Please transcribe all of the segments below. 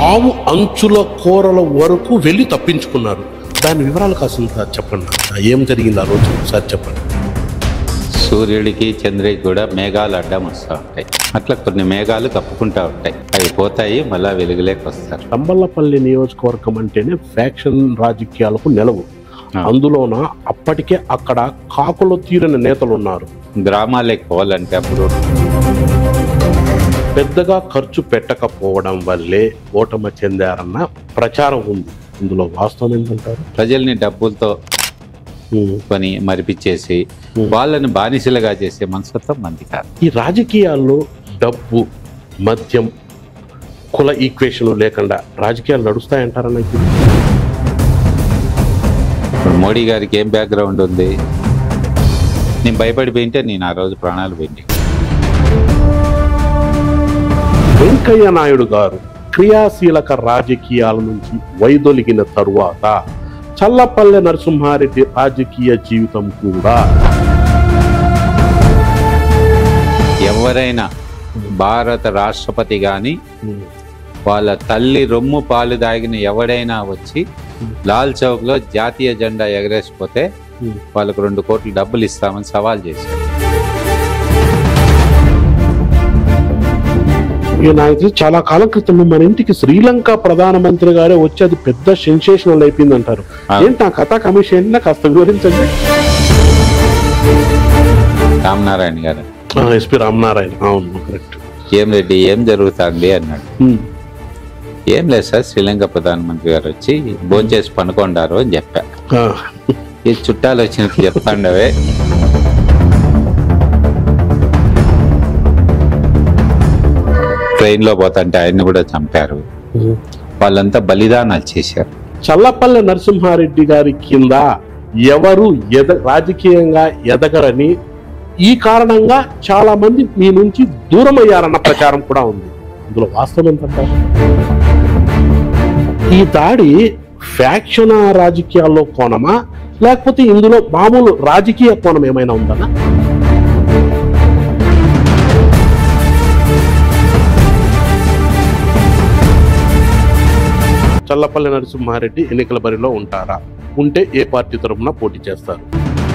చావు అంచుల కోరల వరకు వెళ్ళి తప్పించుకున్నారు. దాని వివరాలు కాసింత చెప్పండి. ఏం జరిగింది ఆ రోజు ఒకసారి చెప్పండి. సూర్యుడికి చంద్రుడికి కూడా మేఘాలు అడ్డం వస్తూ ఉంటాయి. అట్లా కొన్ని మేఘాలు కప్పుకుంటూ ఉంటాయి. అవి పోతాయి, మళ్ళీ వెలుగులేకి వస్తారు. తంబళ్లపల్లి నియోజకవర్గం అంటేనే ఫ్యాక్షన్ రాజకీయాలకు నెలవు. అందులోన అప్పటికే అక్కడ కాకులు తీరని నేతలు ఉన్నారు. గ్రామాలకు పోవాలంటే అప్పుడు పెద్దగా ఖర్చు పెట్టకపోవడం వల్లే ఓటమి చెందారన్న ప్రచారం ఉంది. ఇందులో వాస్తవం ఏంటంటారు? ప్రజల్ని డబ్బులతో కొని మరిపించేసి వాళ్ళని బానిసలుగా చేసే మనస్తత్వం మంది కాదు. ఈ రాజకీయాల్లో డబ్బు, మద్యం, కుల ఈక్వేషన్ లేకుండా రాజకీయాలు నడుస్తాయంటారన్న. ఇప్పుడు మోడీ గారికి ఏం బ్యాక్గ్రౌండ్ ఉంది? నేను భయపడిపోయింటే నేను ఆ రోజు ప్రాణాలు పోయింది. వెంకయ్య నాయుడు గారు క్రియాశీలక రాజకీయాల నుంచి వైదొలిగిన తరువాత చల్లపల్లె నరసింహారెడ్డి రాజకీయ జీవితం కూడా ఎవరైనా భారత రాష్ట్రపతి కానీ వాళ్ళ తల్లి రొమ్ము పాలు దాగిన ఎవడైనా వచ్చి లాల్ చౌక్ లో జాతీయ జెండా ఎగరేసిపోతే వాళ్ళకు 2 కోట్లు డబ్బులు ఇస్తామని సవాల్ చేశారు. నాకు చాలా కాలం క్రితం మన ఇంటికి శ్రీలంక ప్రధానమంత్రి గారే వచ్చి అది పెద్ద సెన్సేషనల్ అయిపోయింది అంటారు. ఏంటి ఆ కథా కమిషన్ కాస్త వివరించండి. రామనారాయణ గారు, ఎస్పీ రామనారాయణ. అవును, కరెక్ట్. ఏం రెడ్డి, ఏం జరుగుతుంది అన్నాడు. ఏం లేదు సార్, శ్రీలంక ప్రధానమంత్రి గారు వచ్చి భోంచేసి పనుకొండారు అని చెప్పా. ఈ చుట్టాలు వచ్చినట్టు చెప్తాండవే. ట్రైన్ లో పోతుంటే ఆయన్ని కూడా చంపారు. వాళ్ళంతా బలిదానాలు చేశారు. చల్లపల్లె నరసింహారెడ్డి గారి కింద ఎవరు రాజకీయంగా ఎదగరని, ఈ కారణంగా చాలా మంది మీ నుంచి దూరం అయ్యారన్న ప్రచారం కూడా ఉంది. ఇందులో వాస్తవం ఏంటంటారు? ఈ దాడి ఫ్యాక్షన్ రాజకీయాల్లో కోణమా, లేకపోతే ఇందులో మామూలు రాజకీయ కోణం ఏమైనా ఉందన్నా? చల్లపల్లి నరసింహారెడ్డి ఎన్నికల బరిలో ఉంటారా? ఉంటే ఏ పార్టీ తరఫున పోటీ చేస్తారు?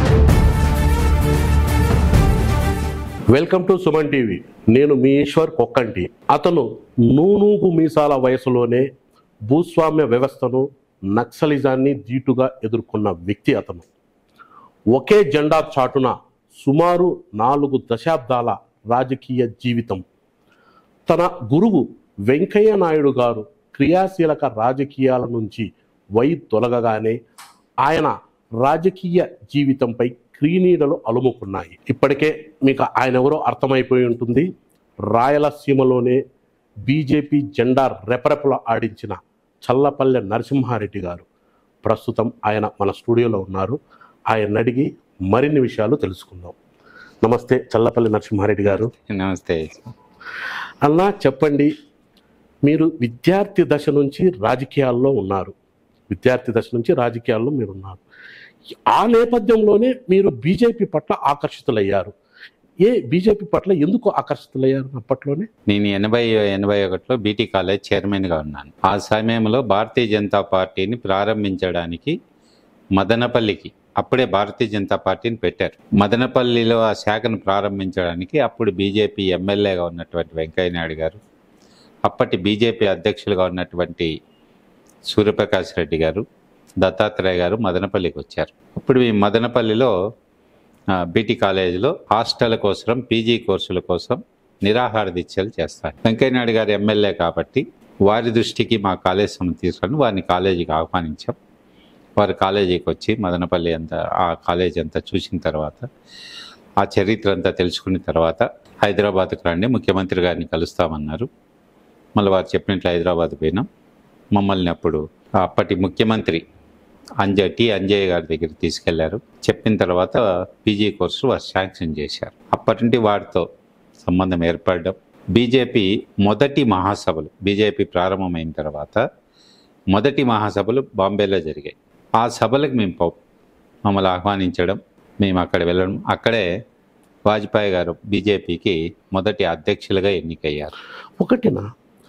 Welcome to Suman TV. నేను మీ ఈశ్వర్ కొక్కంటి. అతను నూనూగు మీసాల వయసులోనే భూస్వామ్య వ్యవస్థను, నక్సలిజాన్ని ధీటుగా ఎదుర్కొన్న వ్యక్తి అతను. ఒకే జెండా చాటున సుమారు 4 దశాబ్దాల రాజకీయ జీవితం. తన గురువు వెంకయ్య నాయుడు గారు క్రియాశీలక రాజకీయాల నుంచి తొలగగానే ఆయన రాజకీయ జీవితంపై క్రీనీడలు అలుముకున్నాయి. ఇప్పటికే మీకు ఆయన ఎవరో అర్థమైపోయి ఉంటుంది. రాయలసీమలోనే బీజేపీ జెండా రెపరెపల ఆడించిన చల్లపల్లె నరసింహారెడ్డి గారు. ప్రస్తుతం ఆయన మన స్టూడియోలో ఉన్నారు. ఆయన అడిగి మరిన్ని విషయాలు తెలుసుకుందాం. నమస్తే నరసింహారెడ్డి నరసింహారెడ్డి గారు. నమస్తే అన్నా, చెప్పండి. మీరు విద్యార్థి దశ నుంచి రాజకీయాల్లో ఉన్నారు. మీరు ఉన్నారు. ఆ నేపథ్యంలోనే మీరు బీజేపీ పట్ల ఆకర్షితులయ్యారు. బీజేపీ పట్ల ఎందుకు ఆకర్షితులయ్యారు అప్పట్లోనే? నేను 81లో బీటీ కాలేజ్ చైర్మన్గా ఉన్నాను. ఆ సమయంలో భారతీయ జనతా పార్టీని ప్రారంభించడానికి మదనపల్లికి, అప్పుడే భారతీయ జనతా పార్టీని పెట్టారు. మదనపల్లిలో ఆ శాఖను ప్రారంభించడానికి అప్పుడు బీజేపీ ఎమ్మెల్యేగా ఉన్నటువంటి వెంకయ్య నాయుడు గారు, అప్పటి బీజేపీ అధ్యక్షులుగా ఉన్నటువంటి సూర్యప్రకాష్ రెడ్డి గారు, దత్తాత్రేయ గారు మదనపల్లికి వచ్చారు. అప్పుడు ఈ మదనపల్లిలో బీటీ కాలేజీలో హాస్టల్ కోసం, పీజీ కోర్సుల కోసం నిరాహార దీక్షలు చేస్తారు. వెంకయ్య నాయుడు గారు ఎమ్మెల్యే కాబట్టి వారి దృష్టికి మా కాలేజీ సంబంధించి తీసుకొని వారిని కాలేజీకి ఆహ్వానించాం. వారు కాలేజీకి వచ్చి మదనపల్లి అంతా, ఆ కాలేజీ అంతా చూసిన తర్వాత, ఆ చరిత్ర అంతా తెలుసుకున్న తర్వాత హైదరాబాద్కు రండి, ముఖ్యమంత్రి గారిని కలుస్తామన్నారు. మళ్ళీ వారు చెప్పినట్లు హైదరాబాద్ పోయినాం. మమ్మల్ని అప్పుడు అప్పటి ముఖ్యమంత్రి అంజయ్య గారి దగ్గరికి తీసుకెళ్లారు. చెప్పిన తర్వాత పీజీ కోర్సు వారు శాంక్షన్ చేశారు. అప్పటి నుండి వారితో సంబంధం ఏర్పడడం. బీజేపీ మొదటి మహాసభలు, బీజేపీ ప్రారంభమైన తర్వాత మొదటి మహాసభలు బాంబేలో జరిగాయి. ఆ సభలకు మమ్మల్ని ఆహ్వానించడం, మేము అక్కడ వెళ్ళడం. అక్కడే వాజ్పేయి గారు బీజేపీకి మొదటి అధ్యక్షులుగా ఎన్నికయ్యారు. ఒకటినా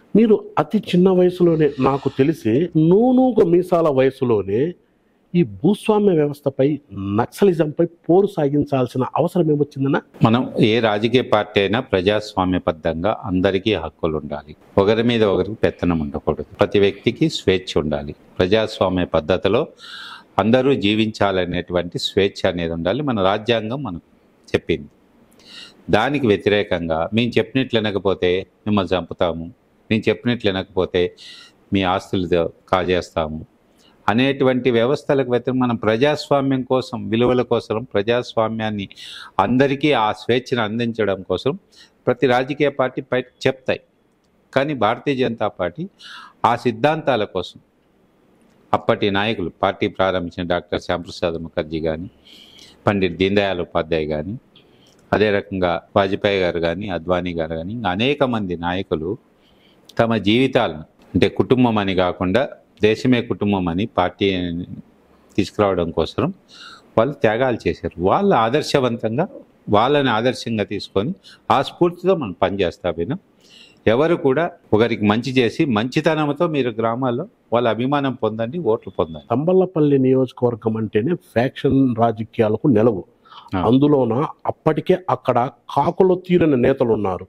మీరు అతి చిన్న వయసులోనే, నాకు తెలిసి నూనూగు మీసాల వయసులోనే ఈ భూస్వామ్య వ్యవస్థపై, నక్సలిజంపై పోరు సాగించాల్సిన అవసరం ఏమొచ్చిందన్నా? మనం ఏ రాజకీయ పార్టీ అయినా ప్రజాస్వామ్యబద్ధంగా అందరికీ హక్కులు ఉండాలి, ఒకరి మీద ఒకరికి పెత్తనం ఉండకూడదు, ప్రతి వ్యక్తికి స్వేచ్ఛ ఉండాలి, ప్రజాస్వామ్య పద్ధతిలో అందరూ జీవించాలనేటువంటి స్వేచ్ఛ అనేది ఉండాలి. మన రాజ్యాంగం మనకు చెప్పింది. దానికి వ్యతిరేకంగా మేము చెప్పినట్లు వినకపోతే మిమ్మల్ని చంపుతాము, నేను చెప్పినట్లు వినకపోతే మీ ఆస్తులు కాజేస్తాము అనేటువంటి వ్యవస్థలకు వ్యతిరేకంగా మనం ప్రజాస్వామ్యం కోసం, విలువల కోసం, ప్రజాస్వామ్యాన్ని అందరికీ ఆ స్వేచ్ఛను అందించడం కోసం ప్రతి రాజకీయ పార్టీ బయట చెప్తాయి. కానీ భారతీయ జనతా పార్టీ ఆ సిద్ధాంతాల కోసం అప్పటి నాయకులు, పార్టీ ప్రారంభించిన డాక్టర్ శ్యాంప్రసాద్ ముఖర్జీ కానీ, పండిట్ దీన్ దయాళ్ ఉపాధ్యాయ కానీ, అదే రకంగా వాజ్పేయి గారు కానీ, అద్వానీ గారు కానీ, అనేక మంది నాయకులు తమ జీవితాలను, అంటే కుటుంబం అని కాకుండా దేశమే కుటుంబం అని పార్టీ తీసుకురావడం కోసం వాళ్ళు త్యాగాలు చేశారు. వాళ్ళు ఆదర్శవంతంగా, వాళ్ళని ఆదర్శంగా తీసుకొని ఆ స్ఫూర్తితో మనం పనిచేస్తాం. ఎవరు కూడా ఒకరికి మంచి చేసి మంచితనంతో మీరు గ్రామాల్లో వాళ్ళ అభిమానం పొందండి, ఓట్లు పొందండి. తంబళ్లపల్లి నియోజకవర్గం అంటేనే ఫ్యాక్షన్ రాజకీయాలకు నెలవు. అందులోన అప్పటికే అక్కడ కాకులో తీరని నేతలు ఉన్నారు.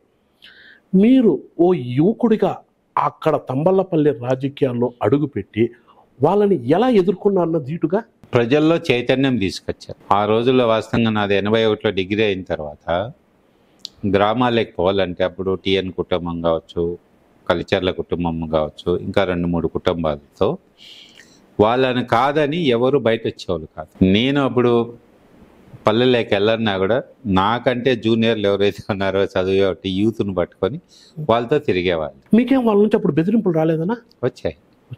మీరు ఓ యువకుడిగా అక్కడ తంబళ్లపల్లి రాజకీయాల్లో అడుగుపెట్టి వాళ్ళని ఎలా ఎదుర్కొన్నారన్న ధీటుగా ప్రజల్లో చైతన్యం తీసుకొచ్చారు. ఆ రోజుల్లో వాస్తవంగా నాది 81లో డిగ్రీ అయిన తర్వాత గ్రామాలకు పోవాలంటే అప్పుడు టిఎన్ కుటుంబం కావచ్చు, కలిచర్ల కుటుంబం కావచ్చు, ఇంకా 2-3 కుటుంబాలతో వాళ్ళని కాదని ఎవరు బయట వచ్చేవాళ్ళు కాదు. నేను అప్పుడు పల్లెల్లోకి వెళ్ళన్నా కూడా నాకంటే జూనియర్లు ఎవరైతే ఉన్నారో చదివే యూత్ను పట్టుకొని వాళ్ళతో తిరిగేవాళ్ళు. మీకేం వాళ్ళ నుంచి అప్పుడు బెదిరింపులు రాలేదనా? వచ్చాయి,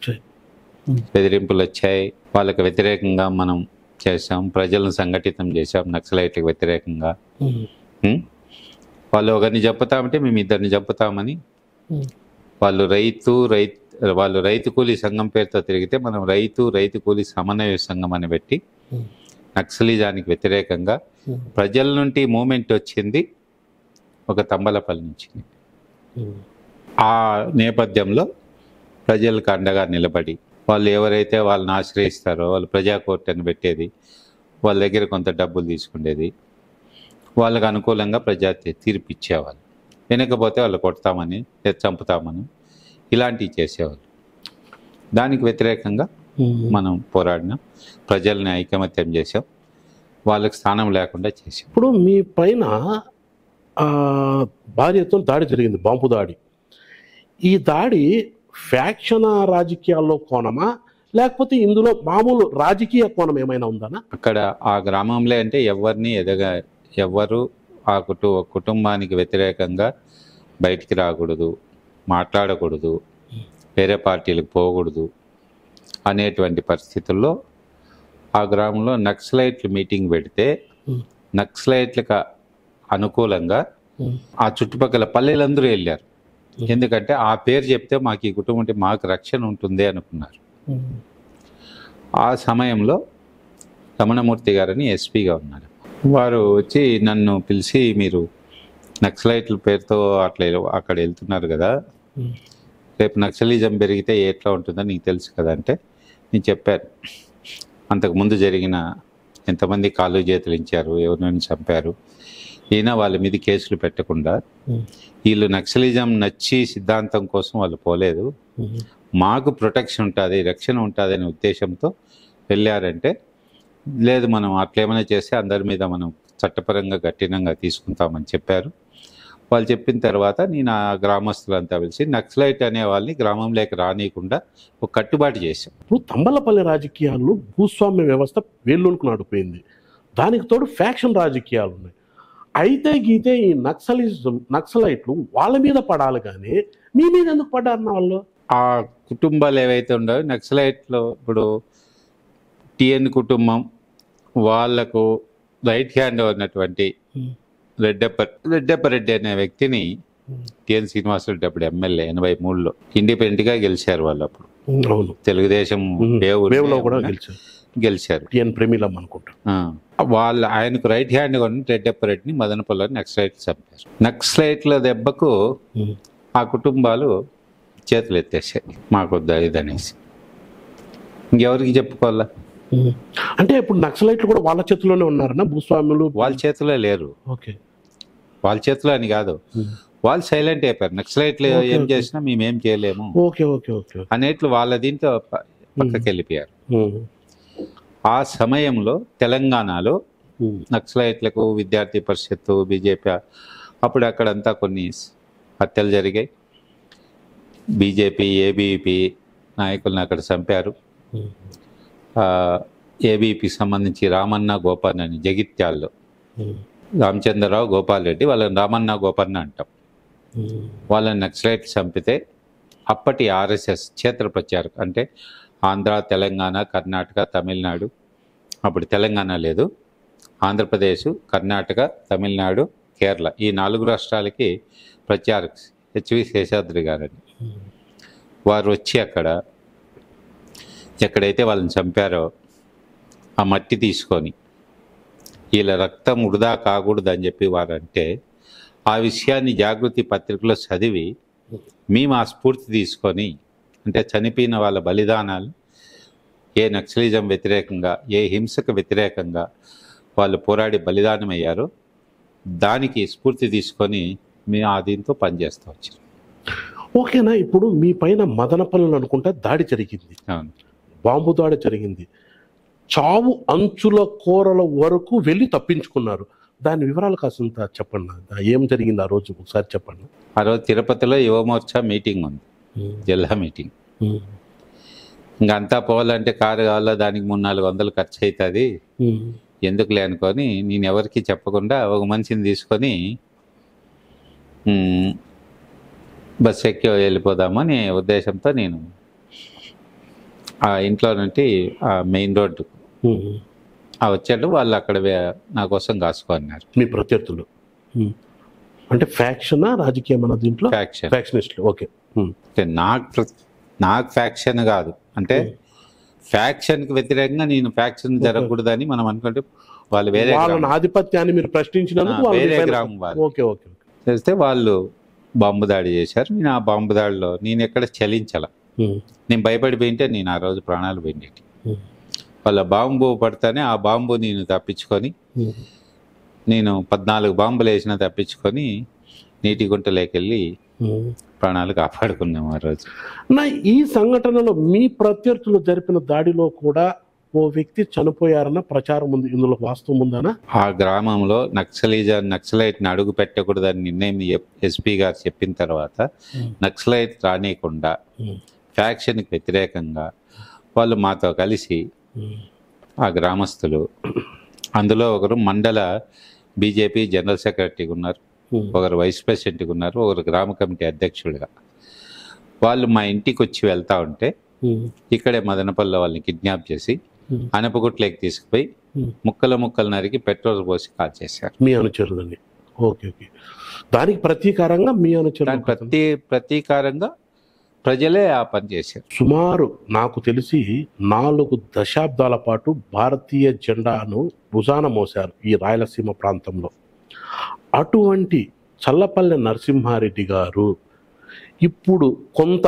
బెదిరింపులు వచ్చాయి. వాళ్ళకి వ్యతిరేకంగా మనం చేసాం, ప్రజలను సంఘటితం చేసాం. నక్సలైట్లకు వ్యతిరేకంగా వాళ్ళు ఒకరిని చంపుతామంటే మేము ఇద్దరిని చంపుతామని, వాళ్ళు రైతు కూలీ సంఘం పేరుతో తిరిగితే మనం రైతు కూలీ సమన్వయ సంఘం అని పెట్టి నక్సలిజానికి వ్యతిరేకంగా ప్రజల నుండి మూమెంట్ వచ్చింది ఒక తంబలపల్లి నుంచి. ఆ నేపథ్యంలో ప్రజలకు అండగా నిలబడి వాళ్ళు ఎవరైతే వాళ్ళని ఆశ్రయిస్తారో వాళ్ళు ప్రజా కోర్టు అని పెట్టేది, వాళ్ళ దగ్గర కొంత డబ్బులు తీసుకునేది, వాళ్ళకు అనుకూలంగా ప్రజా తీర్పు ఇచ్చేవాళ్ళు. వినకపోతే వాళ్ళు కొడతామని, చంపుతామని ఇలాంటివి చేసేవాళ్ళు. దానికి వ్యతిరేకంగా మనం పోరాడినాం, ప్రజల్ని ఐకమత్యం చేసాం, వాళ్ళకి స్థానం లేకుండా చేసాం. ఇప్పుడు మీ పైన భారీ ఎత్తున దాడి జరిగింది, బాంబు దాడి. ఈ దాడి ఫ్యాక్షన్ రాజకీయాల్లో కోణమా, లేకపోతే ఇందులో మామూలు రాజకీయ కోణం ఏమైనా ఉందనా? అక్కడ ఆ గ్రామంలో అంటే ఎవరు ఆ కుటుంబానికి వ్యతిరేకంగా బయటికి రాకూడదు, మాట్లాడకూడదు, వేరే పార్టీలకు పోకూడదు అనేటువంటి పరిస్థితుల్లో ఆ గ్రామంలో నక్సలైట్లు మీటింగ్ పెడితే నక్సలైట్లకు అనుకూలంగా ఆ చుట్టుపక్కల పల్లెలందరూ వెళ్ళారు. ఎందుకంటే ఆ పేరు చెప్తే మాకు ఈ కుటుంబం అంటే మాకు రక్షణ ఉంటుంది అనుకున్నారు. ఆ సమయంలో రమణమూర్తి గారని ఎస్పీగా ఉన్నారు. వారు వచ్చి నన్ను పిలిచి, మీరు నక్సలైట్ల పేరుతో అట్లా అక్కడ వెళ్తున్నారు కదా, రేపు నక్సలిజం పెరిగితే ఎట్లా ఉంటుందో నీకు తెలుసు కదా అంటే నేను చెప్పాను. అంతకుముందు జరిగిన ఎంతమంది కాళ్ళు చేతులు ఇచ్చారు, ఎవరినైనా చంపారు, ఈయన వాళ్ళ మీద కేసులు పెట్టకుండా వీళ్ళు నక్సలిజం నచ్చి సిద్ధాంతం కోసం వాళ్ళు పోలేదు, మాకు ప్రొటెక్షన్ ఉంటుంది, రక్షణ ఉంటుంది అనే ఉద్దేశంతో వెళ్ళారంటే, లేదు మనం అట్లేమైనా చేస్తే అందరి మీద మనం చట్టపరంగా కఠినంగా తీసుకుంటామని చెప్పారు. వాళ్ళు చెప్పిన తర్వాత నేను ఆ గ్రామస్తులంతా పిలిచి నక్సలైట్ అనే వాళ్ళని గ్రామంలోకి రానియకుండా ఒక కట్టుబాటు చేశాం. ఇప్పుడు తంబలపల్లి రాజకీయాల్లో భూస్వామ్య వ్యవస్థ వేళ్ళూనుకు నడిపోయింది, దానికి తోడు ఫ్యాక్షన్ రాజకీయాలు ఉన్నాయి. అయితే గీతే ఈ నక్సలైట్లు వాళ్ళ మీద పడాలి కానీ మీ మీద ఎందుకు పడ్డారన్న వాళ్ళు? ఆ కుటుంబాలు ఏవైతే ఉండవో నక్సలైట్లో, ఇప్పుడు టిఎన్ కుటుంబం వాళ్లకు రైట్ హ్యాండ్ ఉన్నటువంటి రెడ్డప్పరెడ్డి అనే వ్యక్తిని టిఎన్ శ్రీనివాసరెడ్డి అప్పుడు ఎమ్మెల్యే 83లో ఇండిపెండెంట్గా గెలిచారు. వాళ్ళు అప్పుడు తెలుగుదేశం గెలిచారు, టిఎన్ ప్రేమిలం అనుకుంటా. వాళ్ళు ఆయనకు రైట్ హ్యాండ్ గా ఉన్న రెడ్డప్పరెడ్డిని మదనపల్లిని నక్సలైట్లు చంపారు. నక్సలైట్ల దెబ్బకు ఆ కుటుంబాలు చేతులు ఎత్తేసాయి మాకొద్దా ఇదనేసి. ఇంకెవరికి చెప్పుకోవాలా? అంటే ఇప్పుడు నక్సలైట్లు కూడా వాళ్ళ చేతిలోనే ఉన్నారన్నా భూస్వాములు? వాళ్ళ చేతిలో లేరు. ఓకే. వాళ్ళ చేతిలో అని కాదు, వాళ్ళు సైలెంట్ అయిపోయారు. నక్సలైట్లు ఏం చేసినా మేమేం చేయలేము ఓకే ఓకే ఓకే అనేట్లు వాళ్ళ దీంతో పక్కకి వెళ్ళిపోయారు. ఆ సమయంలో తెలంగాణలో నక్సలైట్లకు విద్యార్థి పరిషత్తు, బీజేపీ అప్పుడు అక్కడంతా కొన్ని హత్యలు జరిగాయి. బీజేపీ, ఏబీపీ నాయకులను అక్కడ చంపారు. ఏబీపీకి సంబంధించి రామన్న గోపన్న అని జగిత్యాల్లో, రామచంద్రరావు గోపాల్ రెడ్డి, వాళ్ళని రామన్న గోపన్న అంటాం. వాళ్ళని నక్సలైట్ చంపితే అప్పటి ఆర్ఎస్ఎస్ క్షేత్ర ప్రచారక, అంటే ఆంధ్ర, తెలంగాణ, కర్ణాటక, తమిళనాడు, అప్పుడు తెలంగాణ లేదు, ఆంధ్రప్రదేశ్, కర్ణాటక, తమిళనాడు, కేరళ, ఈ 4 రాష్ట్రాలకి ప్రచారక హెచ్వి శేషాద్రి గారని వారు వచ్చి అక్కడ ఎక్కడైతే వాళ్ళని చంపారో ఆ మట్టి తీసుకొని వీళ్ళ రక్తం వృధా కాకూడదు అని చెప్పి వారు అంటే, ఆ విషయాన్ని జాగృతి పత్రికలో చదివి మేము ఆ స్ఫూర్తి తీసుకొని, అంటే చనిపోయిన వాళ్ళ బలిదానాలు, ఏ నక్సలిజం వ్యతిరేకంగా, ఏ హింసకు వ్యతిరేకంగా వాళ్ళు పోరాడి బలిదానం అయ్యారో దానికి స్ఫూర్తి తీసుకొని మేము ఆ దీంతో పనిచేస్తూ వచ్చాం. ఓకేనా. ఇప్పుడు మీ పైన మదనపల్లిలో అనుకుంటా దాడి జరిగింది, అవును, బాంబు దాడి జరిగింది, చావు అంచుల కోరల వరకు వెళ్ళి తప్పించుకున్నారు. దాని వివరాలు కాసింత చెప్పండి. ఏం జరిగింది ఆ రోజు ఒకసారి చెప్పండి. ఆ రోజు తిరుపతిలో యువమోర్చా మీటింగ్ ఉంది, జిల్లా మీటింగ్. ఇంకా అంతా పోవాలంటే కారు కావాలా, దానికి 300-400 ఖర్చు అవుతుంది, ఎందుకులే అనుకొని నేను ఎవరికి చెప్పకుండా ఒక మనిషిని తీసుకొని బస్ ఎక్కి వెళ్ళిపోదామని ఉద్దేశంతో నేను ఆ ఇంట్లో నుండి ఆ మెయిన్ రోడ్డు వచ్చాడు. వాళ్ళు అక్కడ నా కోసం కాసుకున్నారు. మీ ప్రత్యర్థులు అంటే ఫ్యాక్షనా రాజకీయమన్నా దీంట్లో? ఫ్యాక్షనిస్టులు. ఓకే. అంటే నాకు ఫ్యాక్షన్ కాదు, అంటే ఫ్యాక్షన్కి వ్యతిరేకంగా నేను ఫ్యాక్షన్ జరగకూడదని మనం అనుకుంటే వాళ్ళు వేరే ఆధిపత్యాన్ని మీరు ప్రశ్నించినందుకు వేరే గ్రామం వాళ్ళు చేస్తే వాళ్ళు బాంబు దాడి చేశారు. నేను ఆ బాంబు దాడిలో నేను ఎక్కడ చలించాల, నేను భయపడిపోయింటే నేను ఆ రోజు ప్రాణాలు పోయిండేటి. వాళ్ళ బాంబు పడితేనే ఆ బాంబు నేను తప్పించుకొని, నేను 14 బాంబులు వేసిన తప్పించుకొని నీటి గుంటలోకెళ్ళి ప్రాణాలు కాపాడుకున్నాం ఆ రోజు. ఈ సంఘటనలో మీ ప్రత్యర్థులు జరిపిన దాడిలో కూడా ఓ వ్యక్తి చనిపోయారన్న ప్రచారం ఉంది, ఇందులో వాస్తవం ఉందనా? ఆ గ్రామంలో నక్సలైట్ని అడుగు పెట్టకూడదని నిర్ణయం ఎస్పీ గారు చెప్పిన తర్వాత నక్సలైట్ రానియకుండా ఫ్యాక్షన్కి వ్యతిరేకంగా వాళ్ళు మాతో కలిసి ఆ గ్రామస్తులు, అందులో ఒకరు మండల బీజేపీ జనరల్ సెక్రటరీగా ఉన్నారు, ఒకరు వైస్ ప్రెసిడెంట్గా ఉన్నారు, ఒకరు గ్రామ కమిటీ అధ్యక్షుడిగా, వాళ్ళు మా ఇంటికి వచ్చి వెళ్తా ఉంటే ఇక్కడే మదనపల్లిలో వాళ్ళని కిడ్నాప్ చేసి అనపగుట్లోకి తీసుకుపోయి ముక్కలు నరికి పెట్రోల్ పోసి కాల్ చేశారు. మీ అనుచరులని? Okay okay. దానికి ప్రతీకారంగా మీ అనుచరులు? ప్రతీకారంగా ప్రజలే ఆ పని చేశారు. సుమారు నాకు తెలిసి 4 దశాబ్దాల పాటు భారతీయ జెండాను భుజాన మోశారు ఈ రాయలసీమ ప్రాంతంలో. అటువంటి చల్లపల్లె నరసింహారెడ్డి గారు ఇప్పుడు కొంత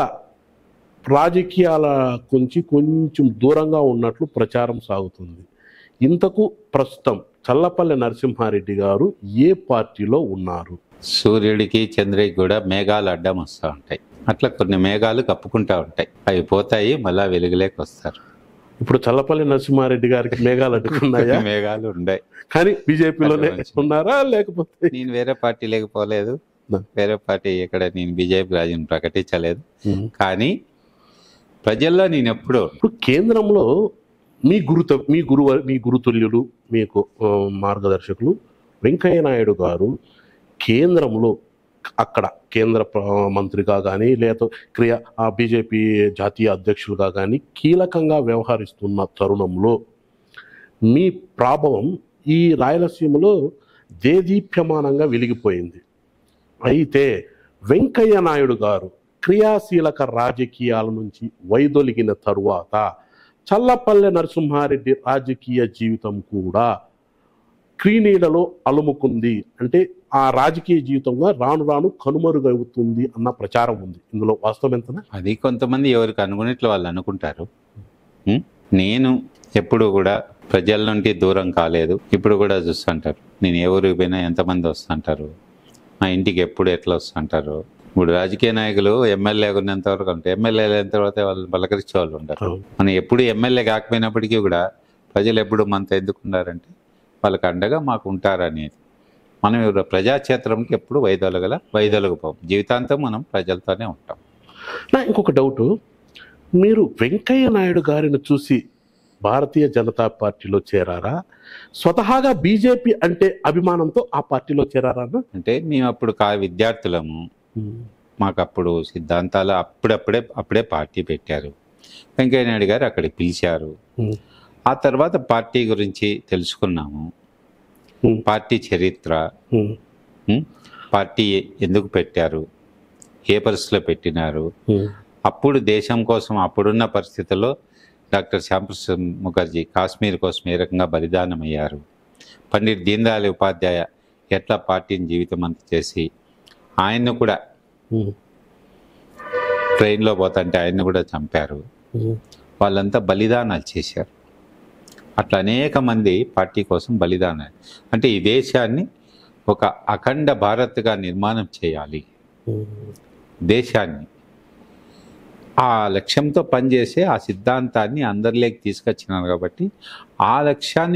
రాజకీయాల కొంచెం దూరంగా ఉన్నట్లు ప్రచారం సాగుతుంది. ఇంతకు ప్రస్తుతం చల్లపల్లె నరసింహారెడ్డి గారు ఏ పార్టీలో ఉన్నారు? సూర్యుడికి చంద్రుడికి కూడా మేఘాలు అడ్డం వస్తూ ఉంటాయి, అట్లా కొన్ని మేఘాలు కప్పుకుంటూ ఉంటాయి, అవి పోతాయి, మళ్ళా వెలుగులేకి వస్తారు. ఇప్పుడు చల్లపల్లి నరసింహారెడ్డి గారికి మేఘాలు అడ్డుకున్నాయా? మేఘాలు ఉన్నాయి, కానీ బీజేపీలోనే ఉన్నారా లేకపోతే? నేను వేరే పార్టీ లేకపోలేదు, వేరే పార్టీ ఇక్కడ నేను బీజేపీ రాజుని ప్రకటించలేదు. కానీ ప్రజల్లో నేను ఎప్పుడూ కేంద్రంలో మీ గురుతుల్యులు, మీకు మార్గదర్శకులు వెంకయ్య నాయుడు గారు కేంద్రంలో అక్కడ కేంద్ర మంత్రిగా కానీ లేదా బీజేపీ జాతీయ అధ్యక్షులుగా కానీ కీలకంగా వ్యవహరిస్తున్న తరుణంలో మీ ప్రభావం ఈ రాయలసీమలో దేదీప్యమానంగా వెలిగిపోయింది. అయితే వెంకయ్య నాయుడు గారు క్రియాశీలక రాజకీయాల నుంచి వైదొలిగిన తరువాత చల్లపల్లె నరసింహారెడ్డి రాజకీయ జీవితం కూడా క్రీనీడలో అలుముకుంది. అంటే ఆ రాజకీయ జీవితంగా రాను రాను కనుమరుగవుతుంది అన్న ప్రచారం ఉంది. ఇందులో వాస్తవం ఎంతనా? అది కొంతమంది ఎవరికి అనుకునేట్లు వాళ్ళు అనుకుంటారు. నేను ఎప్పుడు కూడా ప్రజల నుండి దూరం కాలేదు. ఇప్పుడు కూడా చూస్తుంటారు, నేను ఏ ఊరికి పోయినా ఎంతమంది వస్తుంటారు, మా ఇంటికి ఎప్పుడు ఎట్లా వస్తుంటారు. ఇప్పుడు రాజకీయ నాయకులు ఎమ్మెల్యే ఉన్నంత వరకు ఉంటారు, ఎమ్మెల్యే అయిన తర్వాత వాళ్ళు పలకరించే వాళ్ళు ఉంటారు. మనం ఎప్పుడు ఎమ్మెల్యే కాకపోయినప్పటికీ కూడా ప్రజలు ఎప్పుడు మనతో ఎందుకున్నారంటే వాళ్ళకి అండగా మాకు ఉంటారనేది. మనం ప్రజాక్షేత్రంకి ఎప్పుడు వైదొలగపోం. జీవితాంతం మనం ప్రజలతోనే ఉంటాం. నా ఇంకొక డౌటు, మీరు వెంకయ్య నాయుడు గారిని చూసి భారతీయ జనతా పార్టీలో చేరారా, స్వతహాగా బీజేపీ అంటే అభిమానంతో ఆ పార్టీలో చేరారా? అంటే మేము అప్పుడు విద్యార్థులము, మాకు అప్పుడు సిద్ధాంతాలు అప్పుడే పార్టీ పెట్టారు. వెంకయ్య నాయుడు గారు అక్కడికి పిలిచారు. ఆ తర్వాత పార్టీ గురించి తెలుసుకున్నాము, పార్టీ చరిత్ర, పార్టీ ఎందుకు పెట్టారు, ఏ పరిస్థితిలో పెట్టినారు. అప్పుడు దేశం కోసం అప్పుడున్న పరిస్థితుల్లో డాక్టర్ శ్యాంప్రసాద్ ముఖర్జీ కాశ్మీర్ కోసం ఏ రకంగా బలిదానం అయ్యారు, పండిట్ దీన్ దయాళ్ ఉపాధ్యాయ ఎట్లా పార్టీని జీవితం అంతా చేసి ఆయన్ను కూడా ట్రైన్లో పోతుంటే ఆయన్ని కూడా చంపారు. వాళ్ళంతా బలిదానాలు చేశారు. అట్లా అనేక మంది పార్టీ కోసం బలిదానాలు. అంటే ఈ దేశాన్ని ఒక అఖండ భారత్గా నిర్మాణం చేయాలి, దేశాన్ని ఆ లక్ష్యంతో పనిచేసే ఆ సిద్ధాంతాన్ని అందరిలోకి తీసుకొచ్చినారు. కాబట్టి ఆ లక్ష్యాన్ని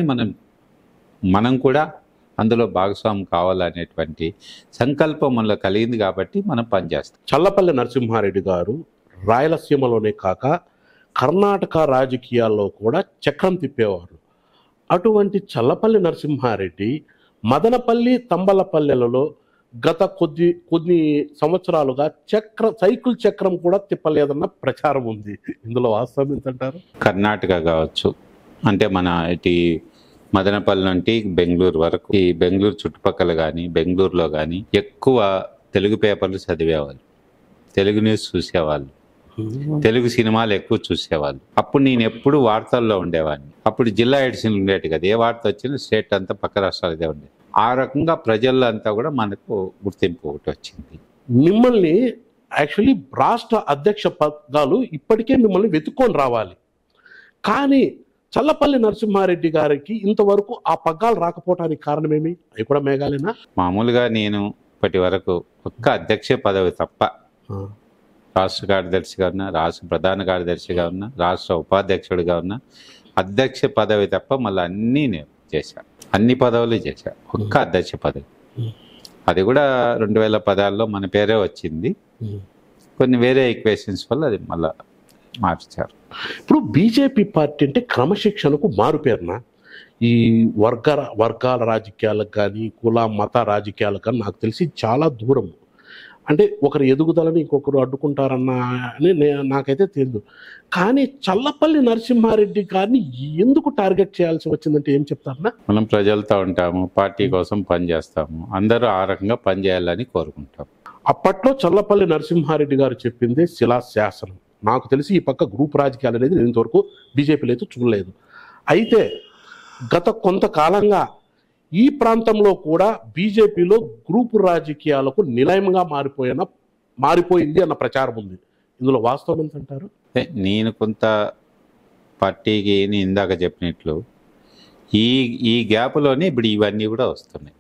మనం కూడా అందులో భాగస్వామి కావాలనేటువంటి సంకల్పం మనలో కలిగింది కాబట్టి మనం పనిచేస్తాం. చల్లపల్లి నరసింహారెడ్డి గారు రాయలసీమలోనే కాక కర్ణాటక రాజకీయాల్లో కూడా చక్రం తిప్పేవారు. అటువంటి చల్లపల్లి నరసింహారెడ్డి మదనపల్లి, తంబలపల్లెలలో గత కొన్ని సంవత్సరాలుగా సైకిల్ చక్రం కూడా తిప్పలేదన్న ప్రచారం ఉంది. ఇందులో వాస్తవం ఏంటంటారు? కర్ణాటక కావచ్చు, అంటే మన ఇటు మదనపల్లి నుండి బెంగళూరు వరకు, ఈ బెంగళూరు చుట్టుపక్కల కానీ బెంగళూరులో కానీ ఎక్కువ తెలుగు పేపర్లు చదివేవాళ్ళు, తెలుగు న్యూస్ చూసేవాళ్ళు, తెలుగు సినిమాలు ఎక్కువ చూసేవాళ్ళు. అప్పుడు నేను ఎప్పుడు వార్తల్లో ఉండేవాడిని. అప్పుడు జిల్లా ఎడిషన్లు ఉండేవి కదా, ఏ వార్త వచ్చినా స్టేట్ అంతా పక్క రాష్ట్రాలదే ఉండేది. ఆ రకంగా ప్రజల్లో అంతా కూడా మనకు గుర్తింపు ఒకటి వచ్చింది. మిమ్మల్ని యాక్చువల్లీ రాష్ట్ర అధ్యక్ష పదాలు ఇప్పటికే మిమ్మల్ని వెతుక్కొని రావాలి, కానీ చల్లపల్లి నరసింహారెడ్డి గారికి ఇంతవరకు ఆ పగ్గాలు రాకపోవడానికి కారణమేమి? అవి కూడా మేఘాలేనా? మామూలుగా నేను ఇప్పటి వరకు ఒక్క అధ్యక్ష పదవి తప్ప రాష్ట్ర కార్యదర్శిగా ఉన్నా, రాష్ట్ర ప్రధాన కార్యదర్శిగా ఉన్నా, రాష్ట్ర ఉపాధ్యక్షుడిగా ఉన్నా, అధ్యక్ష పదవి తప్ప మళ్ళీ అన్నీ నేను చేశాను, అన్ని పదవులు చేశాను. ఒక్క అధ్యక్ష పదవి, అది కూడా 2016లో మన పేరే వచ్చింది. కొన్ని వేరే ఈక్వేషన్స్ వల్ల అది మళ్ళీ మార్చారు. ఇప్పుడు బీజేపీ పార్టీ అంటే క్రమశిక్షణకు మారుపేరున. ఈ వర్గాల రాజకీయాలకు కానీ కుల మత రాజకీయాలకు కానీ నాకు తెలిసి చాలా దూరం. అంటే ఒకరు ఎదుగుదలని ఇంకొకరు అడ్డుకుంటారన్న అని నాకైతే తెలియదు. కానీ చల్లపల్లి నరసింహారెడ్డి గారిని ఎందుకు టార్గెట్ చేయాల్సి వచ్చిందంటే ఏం చెప్తారన్నా? మనం ప్రజలతో ఉంటాము, పార్టీ కోసం పనిచేస్తాము, అందరూ ఆ రకంగా పనిచేయాలని కోరుకుంటాం. అప్పట్లో చల్లపల్లి నరసింహారెడ్డి గారు చెప్పింది శిలాశాసనం. నాకు తెలిసి ఈ పక్క గ్రూప్ రాజకీయాలు అనేది నేను ఇంతవరకు బీజేపీలో అయితే చూడలేదు. అయితే గత కొంతకాలంగా ఈ ప్రాంతంలో కూడా బీజేపీలో గ్రూపు రాజకీయాలకు నిలయంగా మారిపోయింది అన్న ప్రచారం ఉంది. ఇందులో వాస్తవం ఏంటంటారు? నేను కొంత పార్టీకి ఇందాక చెప్పినట్లు ఈ గ్యాప్లోనే ఇప్పుడు ఇవన్నీ కూడా వస్తున్నాయి.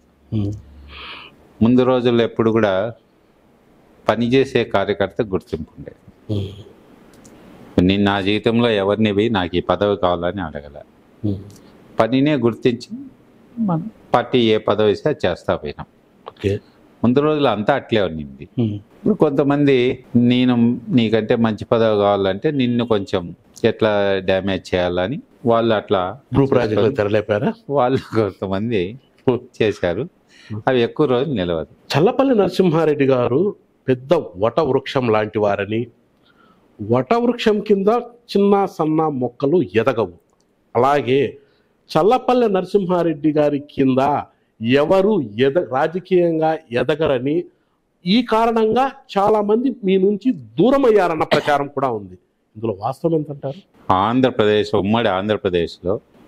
ముందు రోజుల్లో ఎప్పుడు కూడా పనిచేసే కార్యకర్త గుర్తింపు ఉండేది. నేను నా జీవితంలో ఎవరిని పోయి నాకు ఈ పదవి కావాలని అడగల, పనినే గుర్తించి మన పార్టీ ఏ పదవి ఇస్తే అది చేస్తా పోయినాం. ముందు రోజులు అంతా అట్లే ఉన్నింది. ఇప్పుడు కొంతమంది నీకంటే మంచి పదవి కావాలంటే నిన్ను కొంచెం ఎట్లా డ్యామేజ్ చేయాలని వాళ్ళు అట్లా గ్రూప్ రాజకీయాలు తెరలేపారా? వాళ్ళు కొంతమంది చేశారు. అవి ఎక్కువ రోజులు నిలవదు. చల్లపల్లి నరసింహారెడ్డి గారు పెద్ద వట వృక్షం లాంటి వారని, వట వృక్షం కింద చిన్న సన్న మొక్కలు ఎదగవు, అలాగే చల్లపల్లి నరసింహారెడ్డి గారి కింద ఎవరు రాజకీయంగా ఎదగరని, ఈ కారణంగా చాలా మంది మీ నుంచి దూరం అయ్యారన్న ప్రచారం కూడా ఉంది. ఇందులో వాస్తవం ఏంటంటారు? ఆంధ్రప్రదేశ్, ఉమ్మడి ఆంధ్రప్రదేశ్లో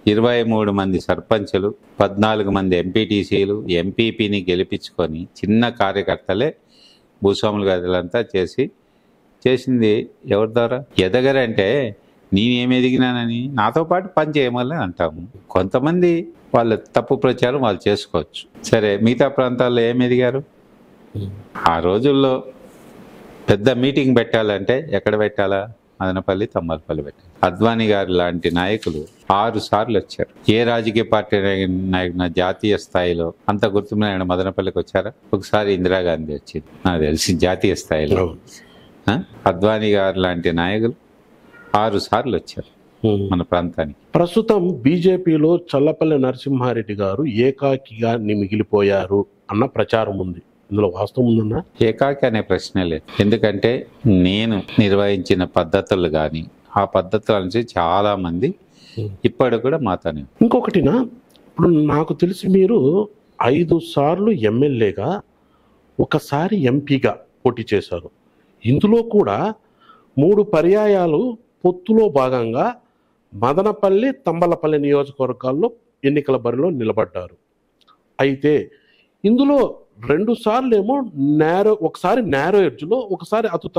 23 మంది సర్పంచులు, 14 మంది ఎంపీటీసీలు, ఎంపీపీని గెలిపించుకొని చిన్న కార్యకర్తలే భూస్వాములు గదులంతా చేసింది ఎవరి ద్వారా? ఎదగరంటే నేనేం ఎదిగినానని నాతో పాటు పని చేయమని అంటాము. కొంతమంది వాళ్ళ తప్పు ప్రచారం వాళ్ళు చేసుకోవచ్చు. సరే, మిగతా ప్రాంతాల్లో ఏం ఎదిగారు? ఆ రోజుల్లో పెద్ద మీటింగ్ పెట్టాలంటే ఎక్కడ పెట్టాలా? మదనపల్లి, తంబలపల్లి పెట్టాలి. అద్వానీ గారు లాంటి నాయకులు 6 సార్లు వచ్చారు. ఏ రాజకీయ పార్టీ నాయకుడు జాతీయ స్థాయిలో అంత గుర్తున్న మదనపల్లికి వచ్చారా? ఒకసారి ఇందిరాగాంధీ వచ్చింది నాకు తెలిసి జాతీయ స్థాయిలో. అద్వానీ గారు లాంటి నాయకులు 6 సార్లు వచ్చారు మన ప్రాంతానికి. ప్రస్తుతం బీజేపీలో చల్లపల్లి నరసింహారెడ్డి గారు ఏకాకిగా మిగిలిపోయారు అన్న ప్రచారం ఉంది. ఇందులో వాస్తవం ఉందన్నా? ఏకాకి అనే ప్రశ్న లేదు. ఎందుకంటే నేను నిర్వహించిన పద్ధతులు కానీ ఆ పద్ధతుల నుంచి చాలా మంది ఇప్పటికి కూడా మాతనే. ఇంకొకటినా, ఇప్పుడు నాకు తెలిసి మీరు 5 సార్లు ఎమ్మెల్యేగా, ఒకసారి ఎంపీగా పోటీ చేశారు. ఇందులో కూడా 3 పర్యాయాలు పొత్తులో భాగంగా మదనపల్లి, తంబలపల్లి నియోజకవర్గాల్లో ఎన్నికల బరిలో నిలబడ్డారు. అయితే ఇందులో 2 సార్లు ఏమో ఒకసారి నేరో ఎడ్జ్లో, ఒకసారి అతి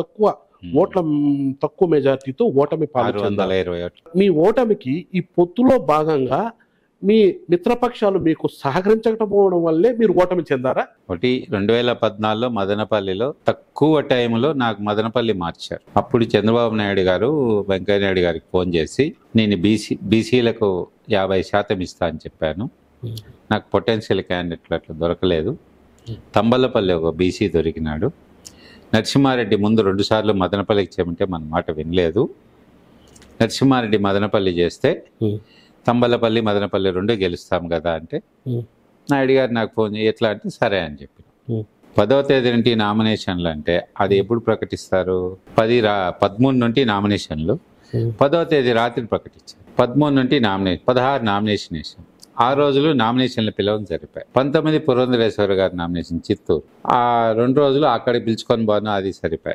తక్కువ మెజార్టీతో ఓటమి పాల్గొన్నారు. మీ ఓటమికి ఈ పొత్తులో భాగంగా మీ మిత్రపక్షాలు మీకు సహకరించకపోవడం వల్లే మీరు ఓటమి చెందారా? 2014లో మదనపల్లిలో తక్కువ టైంలో నాకు మదనపల్లి మార్చారు. అప్పుడు చంద్రబాబు నాయుడు గారు వెంకయ్య నాయుడు గారికి ఫోన్ చేసి నేను బీసీలకు 50% ఇస్తా అని చెప్పాను. నాకు పొటెన్షియల్ క్యాండిడేట్లు అట్లా దొరకలేదు. తంబలపల్లి ఒక బీసీ దొరికినాడు. నరసింహారెడ్డి ముందు 2 సార్లు మదనపల్లికి చేయమంటే మన మాట వినలేదు. నరసింహారెడ్డి మదనపల్లి చేస్తే తంబలపల్లి, మదనపల్లి 2 గెలుస్తాం కదా అంటే నాయుడు గారు నాకు ఫోన్ చేసి ఎట్లా అంటే సరే అని చెప్పి 10వ తేదీ నుండి నామినేషన్లు అంటే అది ఎప్పుడు ప్రకటిస్తారు? 13 నుండి నామినేషన్లు, 10వ తేదీ రాత్రి ప్రకటించారు. 13 నుండి 16 నామినేషన్ వేసాం. 6 రోజులు నామినేషన్లు పిలవడం జరిపాయి. 19 పురంధరేశ్వర గారి నామినేషన్ చిత్తూరు, ఆ 2 రోజులు అక్కడికి పిలుచుకొని పోనా అది సరిపోయి.